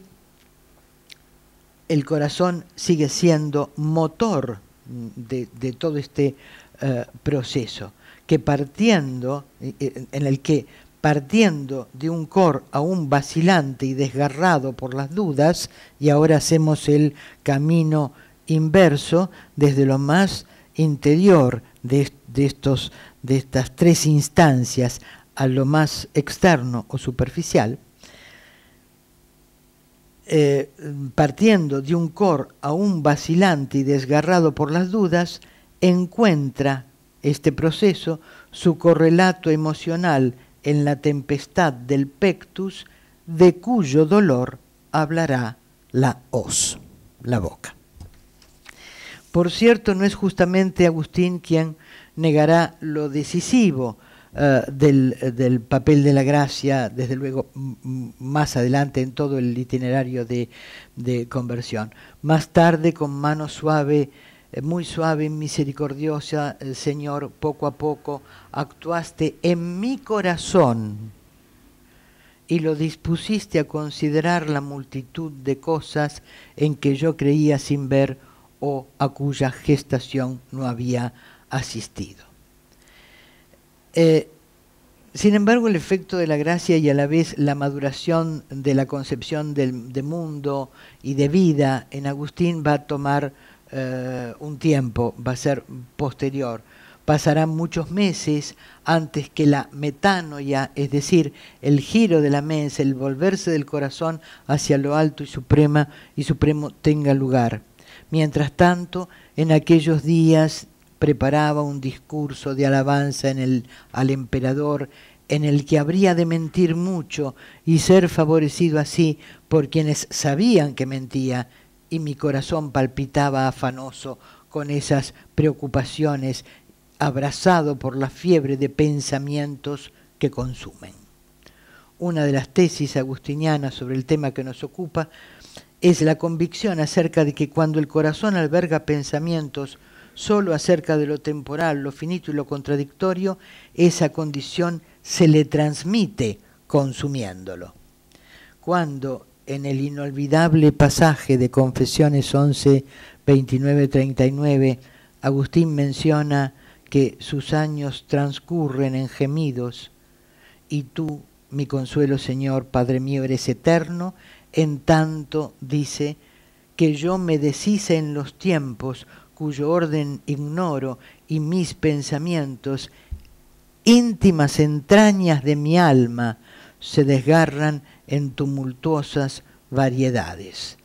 el corazón sigue siendo motor de, de todo este uh, proceso, que partiendo, en el que partiendo de un cor aún vacilante y desgarrado por las dudas, y ahora hacemos el camino inverso desde lo más interior de, de, estos, de estas tres instancias a lo más externo o superficial, eh, partiendo de un cor aún vacilante y desgarrado por las dudas, encuentra este proceso su correlato emocional en la tempestad del pectus, de cuyo dolor hablará la hoz, la boca. Por cierto, no es justamente Agustín quien negará lo decisivo uh, del, del papel de la gracia, desde luego más adelante en todo el itinerario de, de conversión. Más tarde, con mano suave, muy suave y misericordiosa, el Señor, poco a poco, actuaste en mi corazón y lo dispusiste a considerar la multitud de cosas en que yo creía sin ver o a cuya gestación no había asistido. Eh, sin embargo, el efecto de la gracia y a la vez la maduración de la concepción del, de mundo y de vida en Agustín va a tomar Uh, un tiempo, va a ser posterior. Pasarán muchos meses antes que la metanoia, es decir, el giro de la mente, el volverse del corazón hacia lo alto y suprema y supremo tenga lugar. Mientras tanto, en aquellos días preparaba un discurso de alabanza en el, al emperador, en el que habría de mentir mucho y ser favorecido así por quienes sabían que mentía, y mi corazón palpitaba afanoso con esas preocupaciones, abrazado por la fiebre de pensamientos que consumen. Una de las tesis agustinianas sobre el tema que nos ocupa es la convicción acerca de que cuando el corazón alberga pensamientos solo acerca de lo temporal, lo finito y lo contradictorio, esa condición se le transmite consumiéndolo. Cuando en el inolvidable pasaje de Confesiones once, veintinueve, treinta y nueve, Agustín menciona que sus años transcurren en gemidos, y tú, mi consuelo, Señor, Padre mío, eres eterno, en tanto, dice, que yo me deshice en los tiempos, cuyo orden ignoro, y mis pensamientos, íntimas entrañas de mi alma, se desgarran en tumultuosas variedades.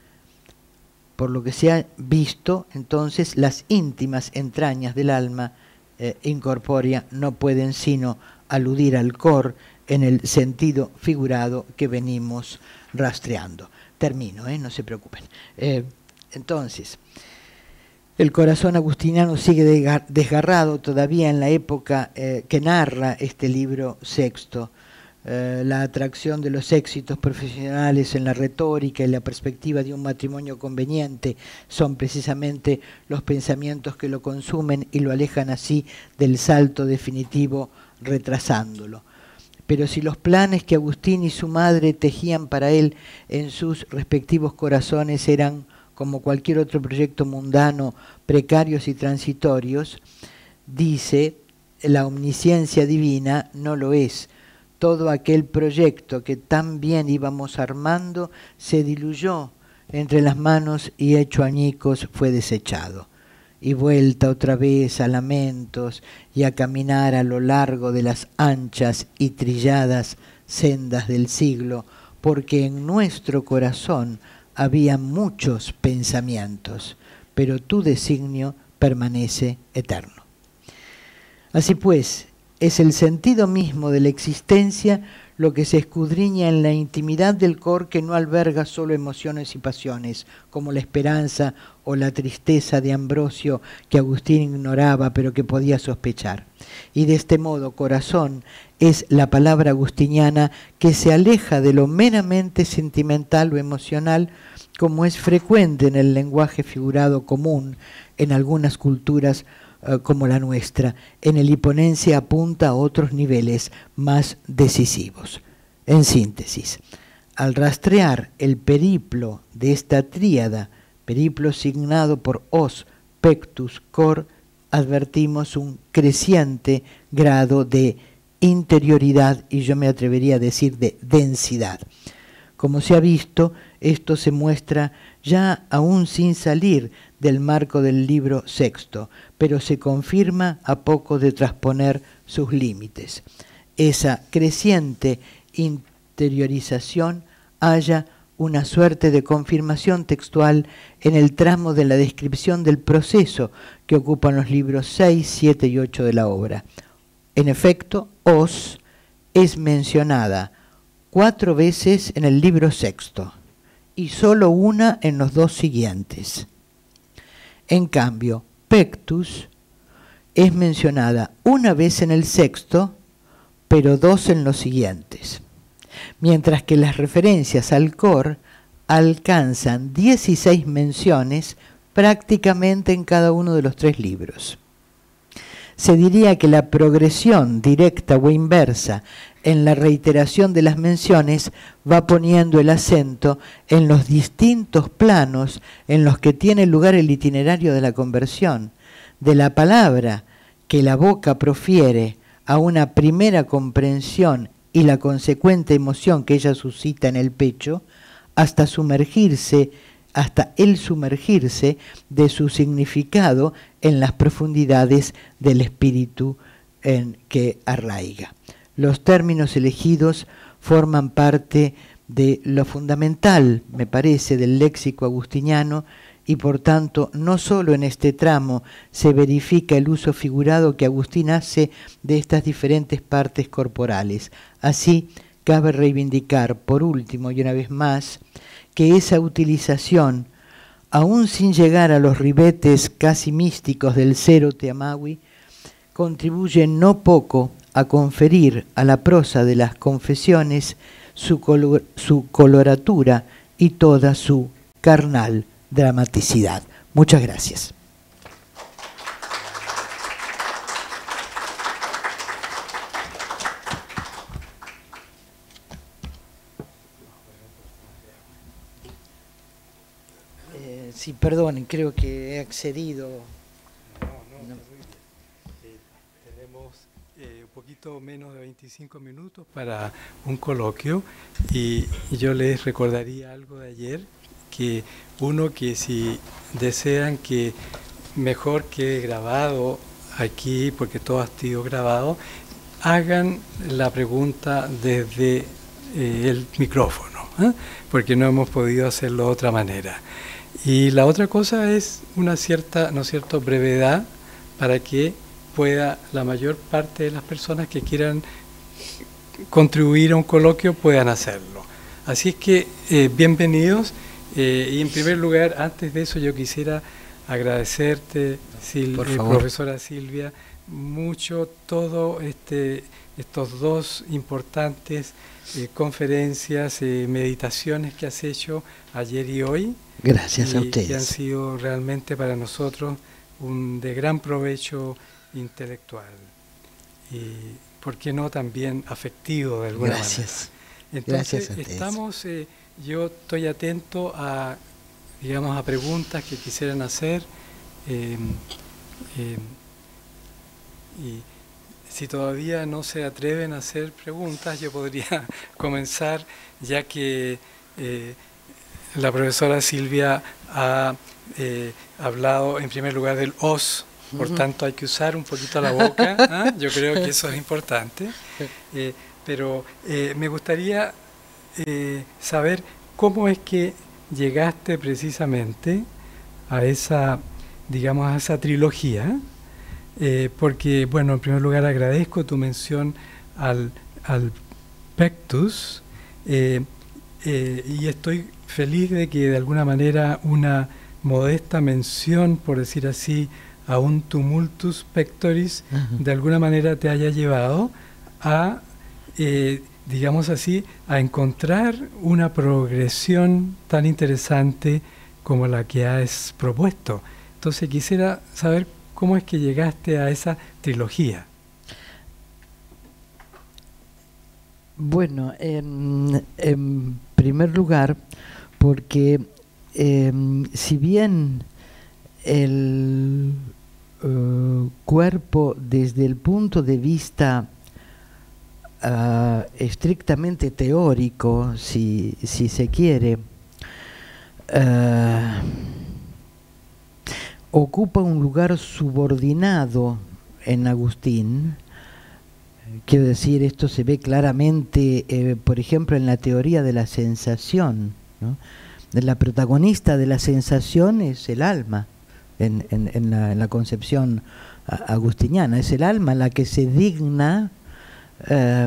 Por lo que se ha visto, entonces, las íntimas entrañas del alma eh, incorpórea no pueden sino aludir al cor en el sentido figurado que venimos rastreando. Termino, ¿eh? No se preocupen. Eh, entonces, el corazón agustiniano sigue desgarrado todavía en la época eh, que narra este libro sexto. Eh, la atracción de los éxitos profesionales en la retórica y la perspectiva de un matrimonio conveniente son precisamente los pensamientos que lo consumen y lo alejan así del salto definitivo, retrasándolo. Pero si los planes que Agustín y su madre tejían para él en sus respectivos corazones eran, como cualquier otro proyecto mundano, precarios y transitorios, dice, la omnisciencia divina no lo es. Todo aquel proyecto que tan bien íbamos armando se diluyó entre las manos y hecho añicos fue desechado. Y vuelta otra vez a lamentos y a caminar a lo largo de las anchas y trilladas sendas del siglo, porque en nuestro corazón había muchos pensamientos, pero tu designio permanece eterno. Así pues, es el sentido mismo de la existencia lo que se escudriña en la intimidad del cor que no alberga solo emociones y pasiones, como la esperanza o la tristeza de Ambrosio que Agustín ignoraba pero que podía sospechar. Y de este modo, corazón es la palabra agustiniana que se aleja de lo meramente sentimental o emocional, como es frecuente en el lenguaje figurado común en algunas culturas uh, como la nuestra. En el hiponense apunta a otros niveles más decisivos. En síntesis, al rastrear el periplo de esta tríada, periplo signado por os, pectus, cor, advertimos un creciente grado de interioridad y yo me atrevería a decir de densidad. Como se ha visto, esto se muestra ya aún sin salir del marco del libro sexto, pero se confirma a poco de trasponer sus límites. Esa creciente interiorización halla una suerte de confirmación textual en el tramo de la descripción del proceso que ocupan los libros seis, siete y ocho de la obra. En efecto, os es mencionada cuatro veces en el libro sexto y solo una en los dos siguientes. En cambio, pectus es mencionada una vez en el sexto, pero dos en los siguientes, mientras que las referencias al cor alcanzan dieciséis menciones prácticamente en cada uno de los tres libros. Se diría que la progresión directa o inversa en la reiteración de las menciones va poniendo el acento en los distintos planos en los que tiene lugar el itinerario de la conversión, de la palabra que la boca profiere a una primera comprensión y la consecuente emoción que ella suscita en el pecho, hasta sumergirse, hasta el sumergirse de su significado en las profundidades del espíritu en que arraiga. Los términos elegidos forman parte de lo fundamental, me parece, del léxico agustiniano y por tanto no solo en este tramo se verifica el uso figurado que Agustín hace de estas diferentes partes corporales. Así, cabe reivindicar, por último y una vez más, que esa utilización, aún sin llegar a los ribetes casi místicos del Cero Teamawi, contribuye no poco a conferir a la prosa de las confesiones su, color, su coloratura y toda su carnal dramaticidad. Muchas gracias. Eh, sí, perdonen, creo que he accedido. No, no, no. Eh, tenemos eh, un poquito menos de veinticinco minutos para un coloquio y yo les recordaría algo de ayer, que uno que si desean que mejor quede grabado aquí, porque todo ha sido grabado, hagan la pregunta desde eh, el micrófono, ¿eh? porque no hemos podido hacerlo de otra manera. Y la otra cosa es una cierta, ¿no es cierto?, brevedad para que pueda la mayor parte de las personas que quieran contribuir a un coloquio puedan hacerlo. Así es que eh, bienvenidos. Eh, y en primer lugar, antes de eso, yo quisiera agradecerte, Sil eh, profesora Silvia, mucho todo este, estos dos importantes eh, conferencias, eh, meditaciones que has hecho ayer y hoy. Gracias y, a ustedes. Que han sido realmente para nosotros un, de gran provecho intelectual y, ¿por qué no, también afectivo de alguna Gracias. manera? Entonces, Gracias a ustedes. estamos... Eh, Yo estoy atento a, digamos, a preguntas que quisieran hacer eh, eh, y si todavía no se atreven a hacer preguntas, yo podría comenzar, ya que eh, la profesora Silvia ha eh, hablado en primer lugar del os, por uh-huh. tanto hay que usar un poquito la boca, ¿eh? Yo creo que eso es importante, eh, pero eh, me gustaría Eh, saber cómo es que llegaste precisamente a esa, digamos, a esa trilogía, eh, porque, bueno, en primer lugar agradezco tu mención al, al pectus, eh, eh, y estoy feliz de que de alguna manera una modesta mención, por decir así, a un tumultus pectoris, uh-huh. de alguna manera te haya llevado a, eh, digamos así, a encontrar una progresión tan interesante como la que has propuesto. Entonces quisiera saber cómo es que llegaste a esa trilogía. Bueno, en, en primer lugar, porque eh, si bien el uh, cuerpo desde el punto de vista uh, estrictamente teórico, si, si se quiere, uh, ocupa un lugar subordinado en Agustín. Quiero decir, esto se ve claramente, eh, por ejemplo, en la teoría de la sensación, ¿no? La protagonista de la sensación es el alma, en, en, en, la, en la concepción agustiniana. Es el alma la que se digna eh,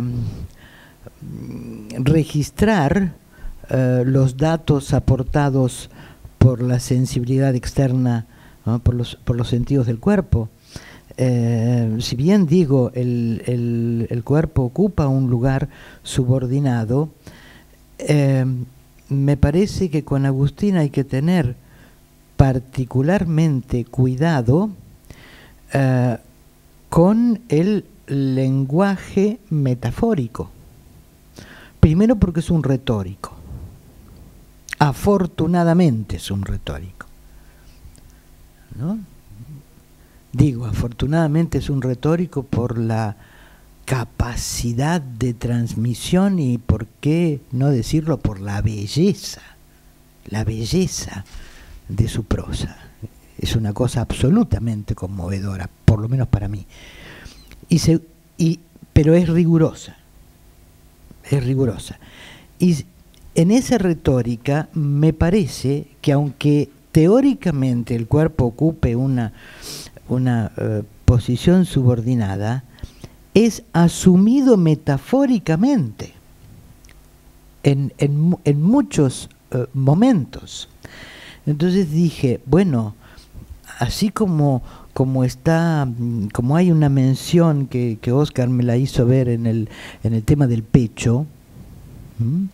registrar eh, los datos aportados por la sensibilidad externa, ¿no? por, los, por los sentidos del cuerpo. Eh, si bien digo, el, el, el cuerpo ocupa un lugar subordinado, eh, me parece que con Agustín hay que tener particularmente cuidado eh, con el lenguaje metafórico. Primero porque es un retórico. Afortunadamente es un retórico, ¿no? Digo, afortunadamente es un retórico por la capacidad de transmisión y, por qué no decirlo, por la belleza, la belleza de su prosa. Es una cosa absolutamente conmovedora, por lo menos para mí. Y se, y, pero es rigurosa, es rigurosa. Y en esa retórica me parece que aunque teóricamente el cuerpo ocupe una, una uh, posición subordinada, es asumido metafóricamente en, en, en muchos uh, momentos. Entonces dije, bueno, así como, como está, como hay una mención que, que Oscar me la hizo ver en el, en el tema del pecho, ¿m?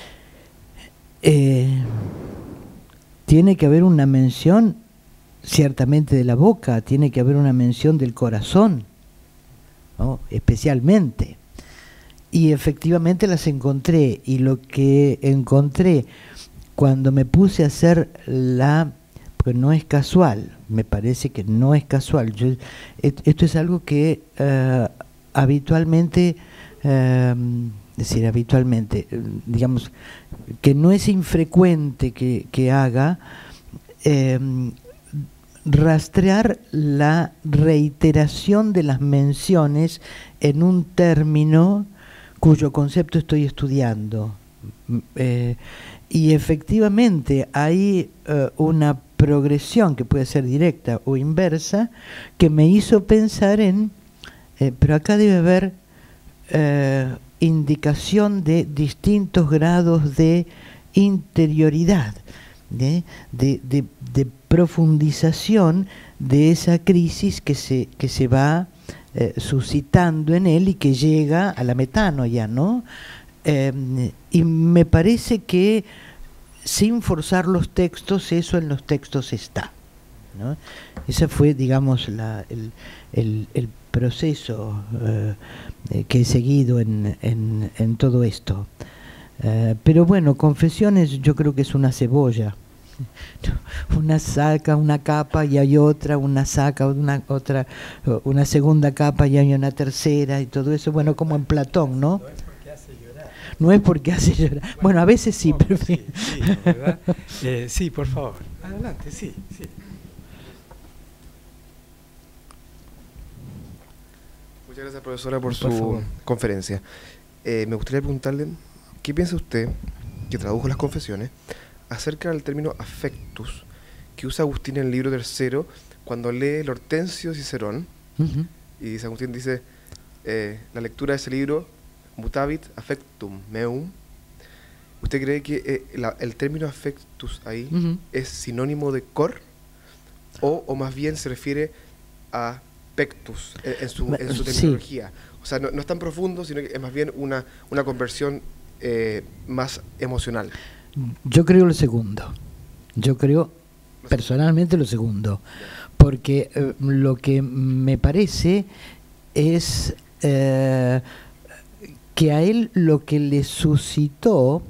eh, tiene que haber una mención ciertamente de la boca, tiene que haber una mención del corazón, ¿no? Especialmente. Y efectivamente las encontré, y lo que encontré cuando me puse a hacer la, porque no es casual, me parece que no es casual, yo, esto es algo que uh, habitualmente, uh, es decir, habitualmente, digamos, que no es infrecuente que, que haga, eh, rastrear la reiteración de las menciones en un término cuyo concepto estoy estudiando. Eh, y efectivamente hay uh, una progresión que puede ser directa o inversa que me hizo pensar en, eh, pero acá debe haber eh, indicación de distintos grados de interioridad, ¿eh? de, de, de profundización de esa crisis que se, que se va eh, suscitando en él y que llega a la metanoia, ¿no? Eh, y me parece que sin forzar los textos, eso en los textos está, ¿no? Ese fue, digamos, la, el, el, el proceso eh, que he seguido en, en, en todo esto. Eh, pero bueno, Confesiones yo creo que es una cebolla. Una saca una capa y hay otra, una saca una otra, una segunda capa y hay una tercera y todo eso, bueno, como en Platón, ¿no? No es porque hace llorar. No es porque hace llorar. Bueno, bueno a veces sí, pero sí, sí, ¿verdad? eh, sí, por favor. Adelante, sí, sí. Muchas gracias, profesora, por, por su favor. conferencia. Eh, me gustaría preguntarle, ¿qué piensa usted, que tradujo las Confesiones, acerca del término affectus que usa Agustín en el libro tercero cuando lee el Hortensio Cicerón? Uh-huh. Y dice, Agustín dice, eh, la lectura de ese libro mutavit affectum meum, ¿usted cree que eh, la, el término affectus ahí uh-huh. es sinónimo de cor? O, o más bien se refiere a pectus en, en, su, en su terminología. Sí. O sea, no, no es tan profundo, sino que es más bien una, una conversión eh, más emocional. Yo creo lo segundo. Yo creo personalmente lo segundo. Porque eh, lo que me parece es eh, que a él lo que le suscitó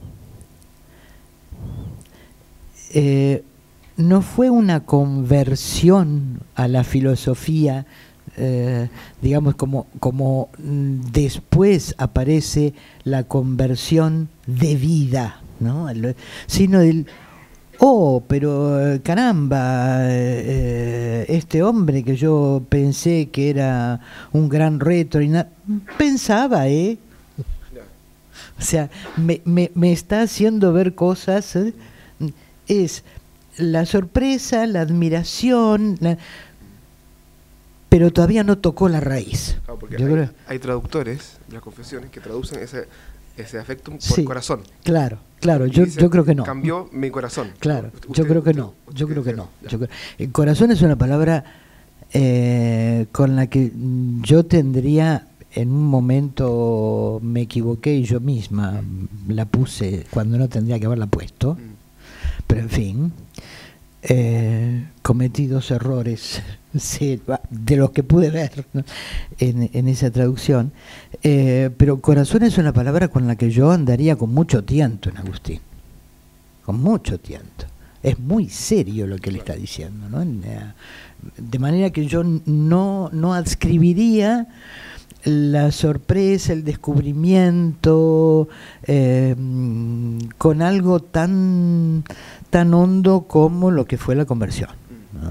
eh, no fue una conversión a la filosofía, eh, digamos, como, como después aparece la conversión de vida, ¿no? Sino el, oh, pero caramba, eh, este hombre que yo pensé que era un gran reto, y pensaba, ¿eh? O sea, me, me, me está haciendo ver cosas, ¿eh? Es la sorpresa, la admiración, la... pero todavía no tocó la raíz. Claro, porque hay, creo... hay traductores de las confesiones que traducen ese, ese afecto por sí, corazón. Claro, claro, yo, dice, yo creo que no. Cambió mi corazón. Claro, usted, yo creo que no, yo creo que no. Yo creo... El corazón es una palabra eh, con la que yo tendría, en un momento me equivoqué y yo misma la puse cuando no tendría que haberla puesto, mm. pero en fin... Eh, cometí dos errores sí, de los que pude ver, ¿no? en, en esa traducción, eh, pero corazón es una palabra con la que yo andaría con mucho tiento en Agustín, con mucho tiento. Es muy serio lo que él está diciendo, ¿no? De manera que yo no, no adscribiría la sorpresa, el descubrimiento eh, con algo tan tan hondo como lo que fue la conversión, ¿no?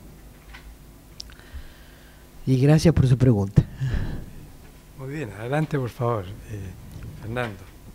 Y gracias por su pregunta. Muy bien, adelante por favor, eh, Fernando.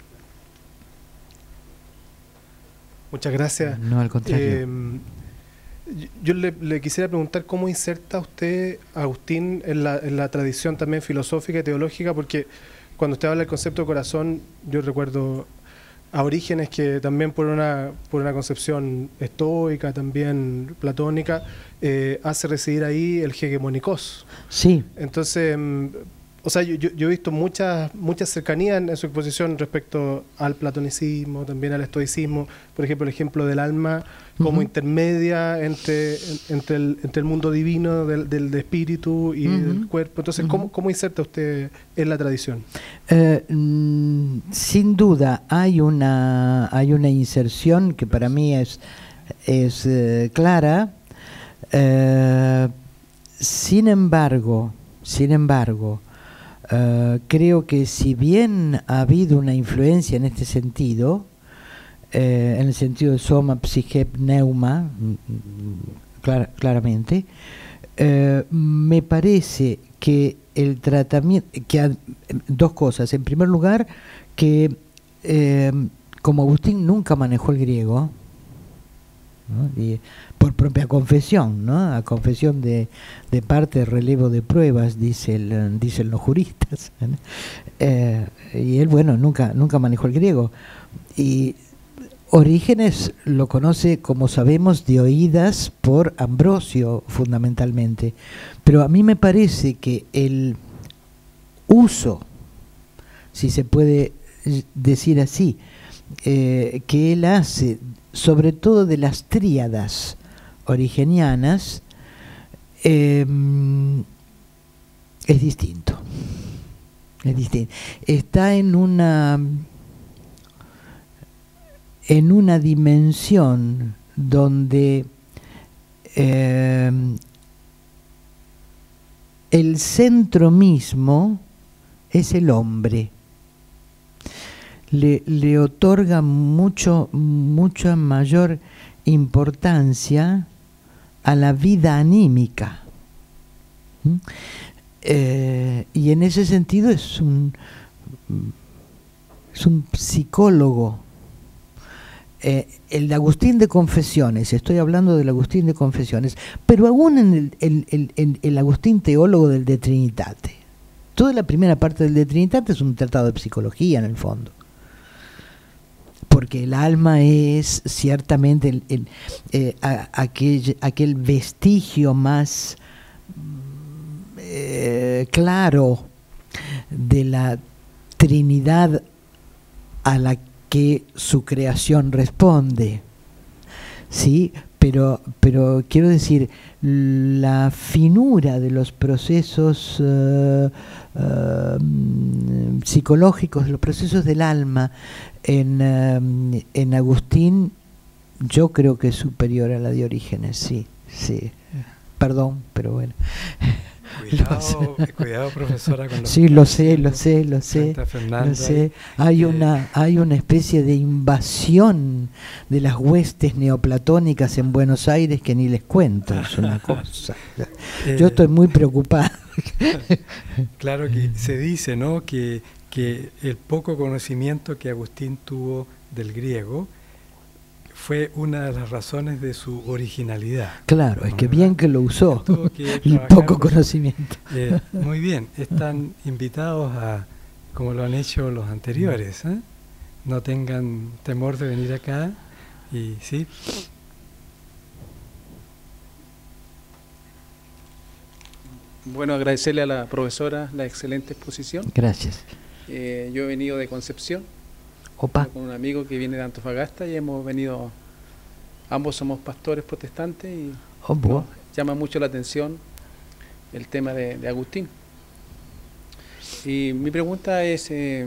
Muchas gracias. No, al contrario. Eh, yo le, le quisiera preguntar cómo inserta usted a Agustín en la, en la tradición también filosófica y teológica, porque cuando usted habla del concepto de corazón, yo recuerdo a Orígenes, que también por una, por una concepción estoica, también platónica, eh, hace residir ahí el hegemonikos. Sí. Entonces, o sea, yo, yo he visto muchas muchas cercanías en, en su exposición respecto al platonicismo, también al estoicismo. Por ejemplo, el ejemplo del alma como uh-huh. intermedia entre, entre, el, entre el mundo divino del, del de espíritu y uh-huh. del cuerpo. Entonces, uh-huh. ¿cómo, ¿cómo inserta usted en la tradición? Eh, mm, sin duda, hay una, hay una inserción que para mí es, es eh, clara. Eh, sin embargo, sin embargo, Uh, creo que si bien ha habido una influencia en este sentido, eh, en el sentido de soma, psique, pneuma, clar, claramente, eh, me parece que el tratamiento, que ha, dos cosas. En primer lugar, que eh, como Agustín nunca manejó el griego, ¿no? Y por propia confesión, ¿no? A confesión de, de parte de relevo de pruebas, dice el, dicen los juristas, ¿no? eh, y él, bueno, nunca, nunca manejó el griego. Y Orígenes lo conoce, como sabemos, de oídas por Ambrosio, fundamentalmente. Pero a mí me parece que el uso, si se puede decir así, eh, que él hace, sobre todo de las tríadas origenianas, eh, es distinto. Es distinto. Está en una en una dimensión donde eh, el centro mismo es el hombre. Le, le otorga mucho, mucha mayor importancia a la vida anímica. ¿Mm? Eh, y en ese sentido es un, es un psicólogo. Eh, el de Agustín de Confesiones, estoy hablando del Agustín de Confesiones, pero aún en el, el, el, el, el Agustín teólogo del De Trinitate, Toda la primera parte del De Trinitate es un tratado de psicología en el fondo. Porque el alma es ciertamente el, el, eh, a, aquel, aquel vestigio más eh, claro de la Trinidad a la que su creación responde, ¿sí? Pero, pero quiero decir, la finura de los procesos uh, uh, psicológicos, los procesos del alma en, uh, en Agustín, yo creo que es superior a la de Orígenes, sí, sí. Perdón, pero bueno. Cuidado, cuidado, profesora, con los sí, lo sé, lo sé, lo sé, lo sé. Hay eh, una, hay una especie de invasión de las huestes neoplatónicas en Buenos Aires que ni les cuento, es una cosa. Yo estoy muy preocupada. Claro que se dice, ¿no?, que, que el poco conocimiento que Agustín tuvo del griego fue una de las razones de su originalidad. Claro, es que bien que lo usó, que el poco conocimiento. Eh, muy bien, están invitados a, como lo han hecho los anteriores, ¿eh? No tengan temor de venir acá y sí. Bueno, agradecerle a la profesora la excelente exposición. Gracias. Eh, yo he venido de Concepción. Opa. Con un amigo que viene de Antofagasta y hemos venido, ambos somos pastores protestantes y oh, nos llama mucho la atención el tema de, de Agustín. Y mi pregunta es, eh,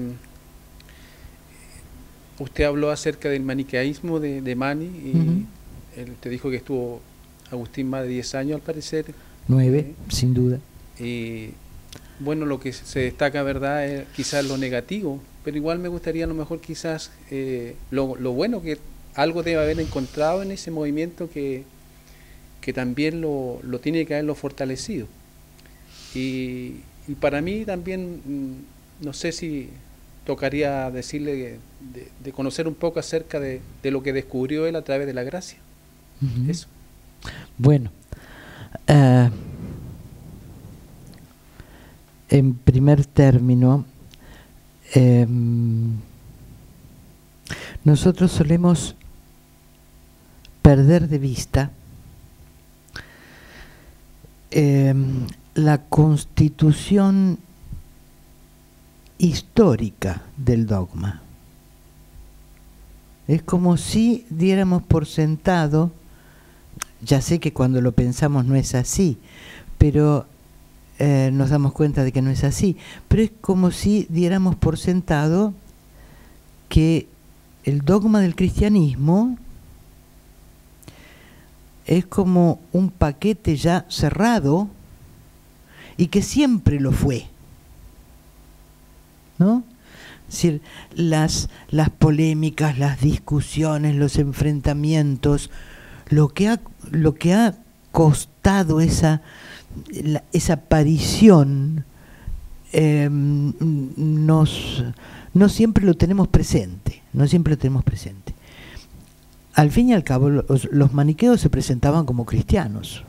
usted habló acerca del maniqueísmo de, de Mani y uh-huh. él te dijo que estuvo Agustín más de diez años al parecer. Nueve, eh, sin duda. Y bueno, lo que se destaca, ¿verdad?, es quizás lo negativo, pero igual me gustaría a lo mejor quizás eh, lo, lo bueno, que algo debe haber encontrado en ese movimiento que, que también lo, lo tiene que haberlo fortalecido. Y, y para mí también, no sé si tocaría decirle de, de conocer un poco acerca de, de lo que descubrió él a través de la gracia. Uh-huh. Eso. Bueno, uh, en primer término, eh, nosotros solemos perder de vista eh, la constitución histórica del dogma. Es como si diéramos por sentado, ya sé que cuando lo pensamos no es así, pero eh, nos damos cuenta de que no es así, pero es como si diéramos por sentado que el dogma del cristianismo es como un paquete ya cerrado y que siempre lo fue, ¿no? Es decir, las, las polémicas, las discusiones, los enfrentamientos, lo que ha, lo que ha costado esa, la, esa aparición, eh, nos, no siempre lo tenemos presente, no siempre lo tenemos presente. Al fin y al cabo, los, los maniqueos se presentaban como cristianos.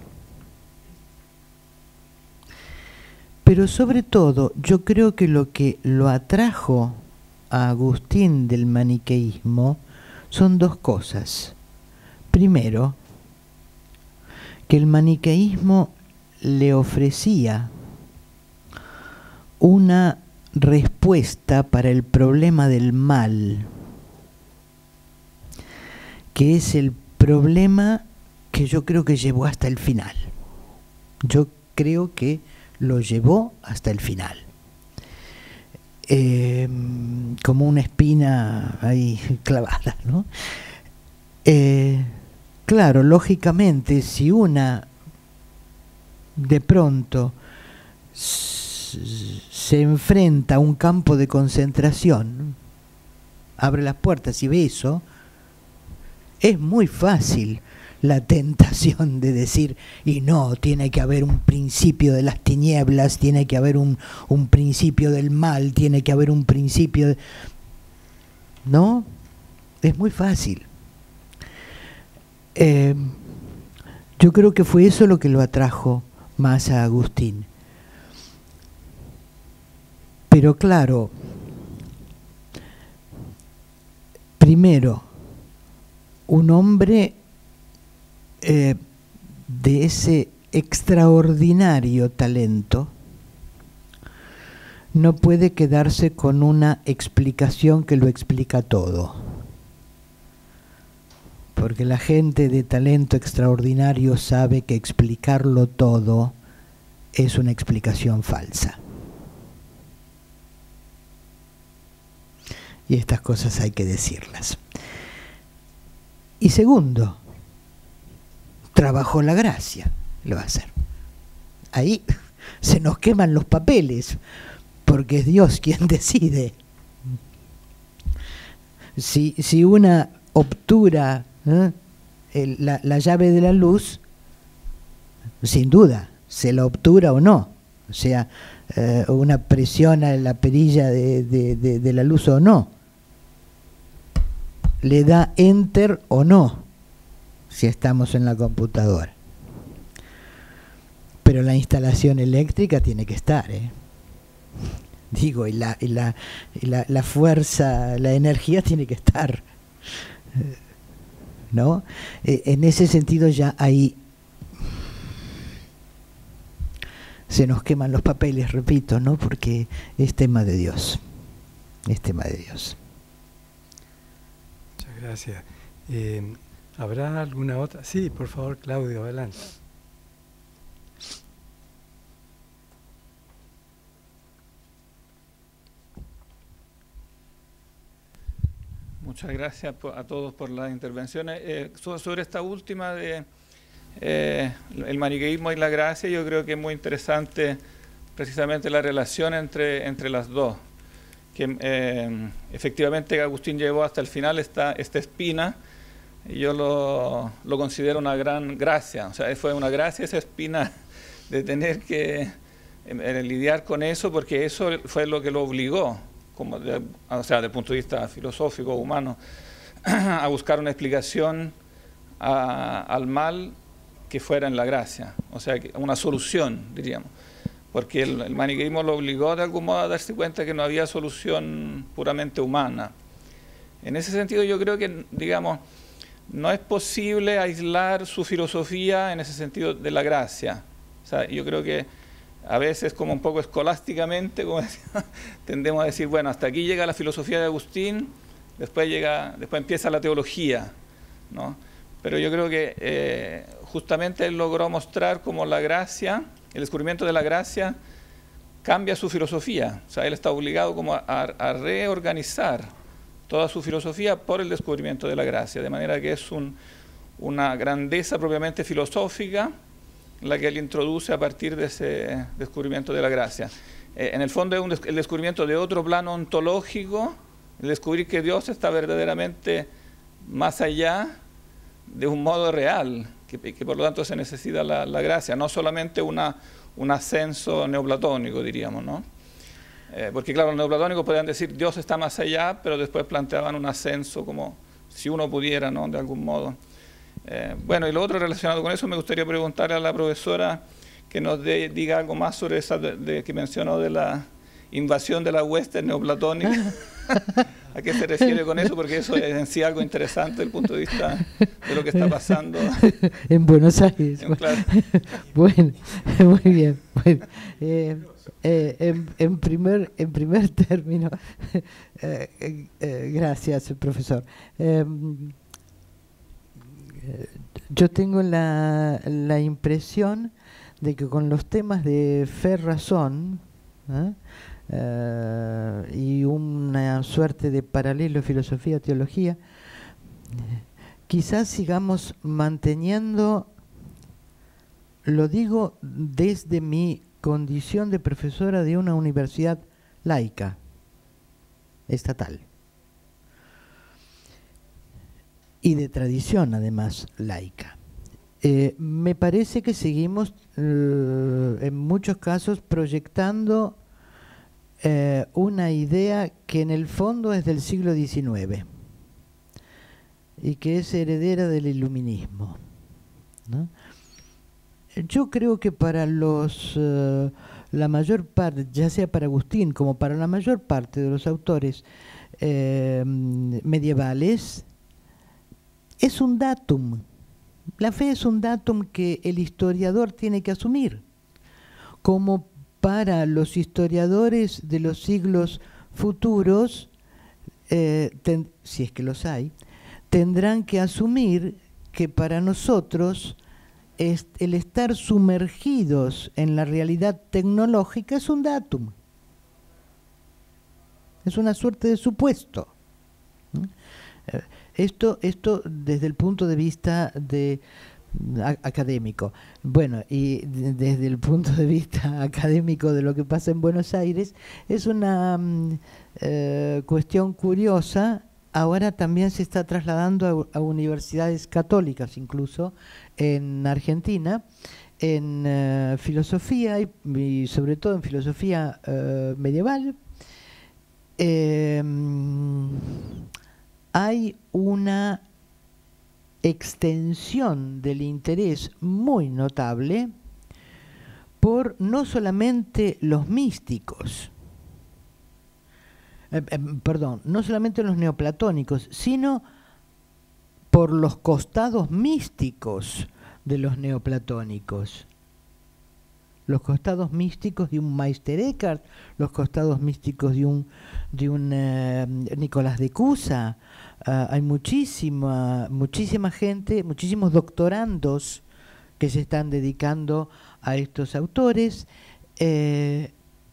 Pero sobre todo, yo creo que lo que lo atrajo a Agustín del maniqueísmo son dos cosas. Primero, que el maniqueísmo le ofrecía una respuesta para el problema del mal, que es el problema que yo creo que llevó hasta el final. Yo creo que lo llevó hasta el final. Eh, como una espina ahí clavada, ¿no? Eh, claro, lógicamente, si una de pronto se enfrenta a un campo de concentración, abre las puertas y ve eso, es muy fácil la tentación de decir, y no, tiene que haber un principio de las tinieblas, tiene que haber un, un principio del mal, tiene que haber un principio de... ¿No? Es muy fácil. Eh, yo creo que fue eso lo que lo atrajo más a Agustín. Pero claro, primero, un hombre eh, de ese extraordinario talento no puede quedarse con una explicación que lo explica todo. Porque la gente de talento extraordinario sabe que explicarlo todo es una explicación falsa. Y estas cosas hay que decirlas. Y segundo, trabajó la gracia, lo va a hacer. Ahí se nos queman los papeles, porque es Dios quien decide. Si, si una obtura ¿eh? El, la, la llave de la luz, sin duda, se la obtura o no. O sea, eh, una presión a la perilla de, de, de, de la luz o no. Le da enter o no, si estamos en la computadora. Pero la instalación eléctrica tiene que estar, ¿eh? Digo, y la, y la, y la, la fuerza, la energía tiene que estar, ¿no? Eh, en ese sentido ya ahí se nos queman los papeles, repito, ¿no? Porque es tema de Dios, es tema de Dios. Muchas gracias. Eh, ¿Habrá alguna otra? Sí, por favor, Claudio, adelante. Muchas gracias a todos por las intervenciones. Eh, sobre esta última de eh, el maniqueísmo y la gracia, yo creo que es muy interesante precisamente la relación entre, entre las dos. Que eh, efectivamente Agustín llevó hasta el final esta, esta espina, y yo lo, lo considero una gran gracia. O sea, fue una gracia esa espina de tener que eh, lidiar con eso, porque eso fue lo que lo obligó, como de, o sea, desde el punto de vista filosófico, humano, a buscar una explicación a, al mal que fuera en la gracia, o sea, una solución, diríamos, porque el, el maniqueísmo lo obligó de algún modo a darse cuenta que no había solución puramente humana. En ese sentido yo creo que, digamos, no es posible aislar su filosofía en ese sentido de la gracia. O sea, yo creo que a veces, como un poco escolásticamente, como decía, tendemos a decir, bueno, hasta aquí llega la filosofía de Agustín, después, llega, después empieza la teología, ¿no? Pero yo creo que eh, justamente él logró mostrar cómo la gracia, el descubrimiento de la gracia, cambia su filosofía. O sea, él está obligado como a, a reorganizar toda su filosofía por el descubrimiento de la gracia, de manera que es un, una grandeza propiamente filosófica la que él introduce a partir de ese descubrimiento de la gracia. Eh, en el fondo es un des el descubrimiento de otro plano ontológico, el descubrir que Dios está verdaderamente más allá de un modo real, que, que por lo tanto se necesita la, la gracia, no solamente una, un ascenso neoplatónico, diríamos, ¿no? Eh, porque claro, los neoplatónicos podrían decir Dios está más allá, pero después planteaban un ascenso como si uno pudiera, ¿no? De algún modo. Eh, bueno, y lo otro relacionado con eso, me gustaría preguntarle a la profesora que nos de, diga algo más sobre esa de, de, que mencionó de la invasión de la hueste neoplatónica. ¿A qué se refiere con eso? Porque eso es en sí algo interesante desde el punto de vista de lo que está pasando en Buenos Aires. En, claro. Bueno, muy bien. Bueno, eh, eh, en, en, primer, en primer término, eh, eh, gracias, profesor. Eh, Yo tengo la, la impresión de que con los temas de fe-razón ¿eh? Uh, y una suerte de paralelo filosofía-teología, eh, quizás sigamos manteniendo, lo digo desde mi condición de profesora de una universidad laica, estatal, y de tradición además laica. Eh, me parece que seguimos eh, en muchos casos proyectando eh, una idea que en el fondo es del siglo diecinueve y que es heredera del iluminismo, ¿no? Yo creo que para los, eh, la mayor parte, ya sea para Agustín como para la mayor parte de los autores eh, medievales, es un datum. La fe es un datum que el historiador tiene que asumir, como para los historiadores de los siglos futuros, eh, ten, si es que los hay, tendrán que asumir que para nosotros es, el estar sumergidos en la realidad tecnológica es un datum. Es una suerte de supuesto. Esto, esto desde el punto de vista de, a, académico. Bueno, y de, desde el punto de vista académico de lo que pasa en Buenos Aires, es una eh, cuestión curiosa. Ahora también se está trasladando a, a universidades católicas, incluso en Argentina, en uh, filosofía y, y sobre todo en filosofía uh, medieval. Eh, hay una extensión del interés muy notable por no solamente los místicos, Eh, eh, perdón, no solamente los neoplatónicos, sino por los costados místicos de los neoplatónicos. Los costados místicos de un Meister Eckhart, los costados místicos de un, de un eh, Nicolás de Cusa. Uh, hay muchísima, muchísima gente, muchísimos doctorandos que se están dedicando a estos autores. Eh,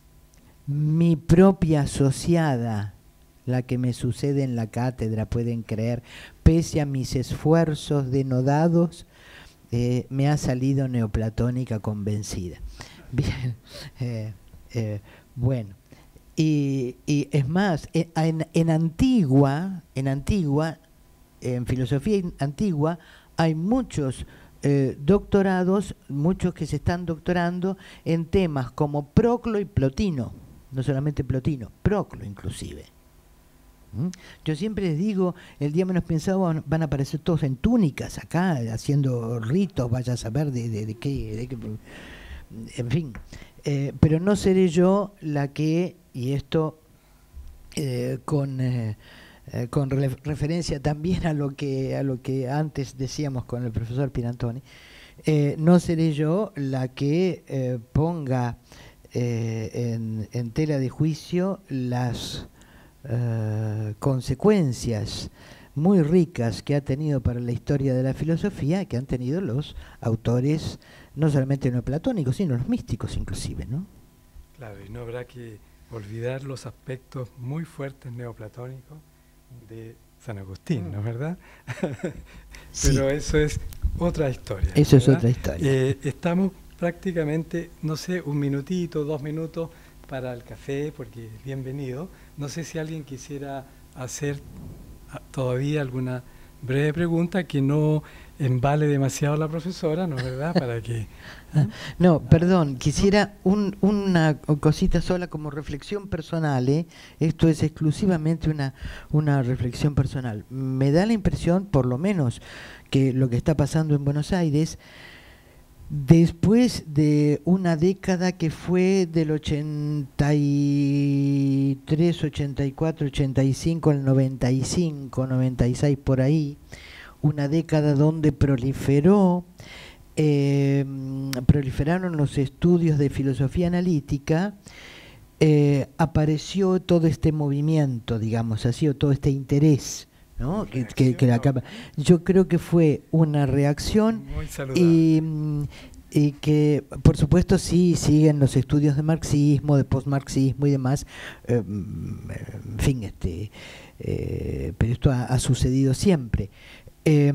Mi propia asociada, la que me sucede en la cátedra, pueden creer, pese a mis esfuerzos denodados, eh, me ha salido neoplatónica convencida. Bien, eh, eh, bueno, y, y es más, en, en Antigua, en Antigua, en filosofía antigua, hay muchos eh, doctorados, muchos que se están doctorando en temas como Proclo y Plotino. No solamente Plotino, Proclo inclusive. ¿Mm? Yo siempre les digo, el día menos pensado van, van a aparecer todos en túnicas acá, haciendo ritos, vaya a saber de, de, de, qué, de qué, en fin. Eh, pero no seré yo la que, y esto eh, con, eh, eh, con re referencia también a lo que a lo que antes decíamos con el profesor Pirantoni, eh, no seré yo la que eh, ponga Eh, en, en tela de juicio las uh, consecuencias muy ricas que ha tenido para la historia de la filosofía, que han tenido los autores, no solamente neoplatónicos, sino los místicos inclusive, ¿no? Claro, y no habrá que olvidar los aspectos muy fuertes neoplatónicos de San Agustín, ¿no es verdad? Pero sí, eso es otra historia. Eso ¿verdad? Es otra historia. Eh, estamos prácticamente, no sé, un minutito, dos minutos para el café, porque bienvenido. No sé si alguien quisiera hacer todavía alguna breve pregunta que no embale demasiado a la profesora, ¿no es verdad? Para que, ¿eh? No, perdón, quisiera un, una cosita sola como reflexión personal, ¿eh? Esto es exclusivamente una, una reflexión personal. Me da la impresión, por lo menos, que lo que está pasando en Buenos Aires, después de una década que fue del ochenta y tres, ochenta y cuatro, ochenta y cinco, el noventa y cinco, noventa y seis por ahí, una década donde proliferó, eh, proliferaron los estudios de filosofía analítica, eh, apareció todo este movimiento, digamos así, o todo este interés, ¿no? Que, que, que la capa. Yo creo que fue una reacción y, y que por supuesto sí siguen los estudios de marxismo, de postmarxismo y demás, eh, en fin, este eh, pero esto ha, ha sucedido siempre. Eh,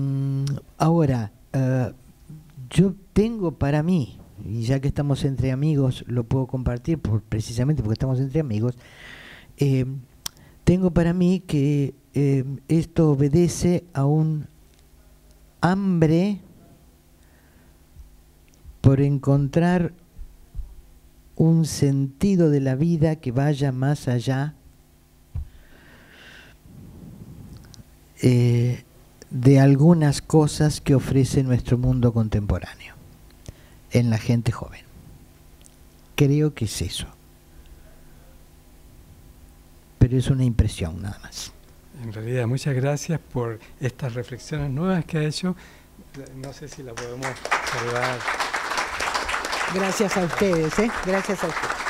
ahora, eh, yo tengo para mí, y ya que estamos entre amigos lo puedo compartir por, precisamente porque estamos entre amigos, eh, tengo para mí que Eh, esto obedece a un hambre por encontrar un sentido de la vida que vaya más allá eh, de algunas cosas que ofrece nuestro mundo contemporáneo en la gente joven, Creo que es eso. Pero es una impresión nada más. En realidad, muchas gracias por estas reflexiones nuevas que ha hecho. No sé si la podemos saludar. Gracias a ustedes, ¿eh? Gracias a ustedes.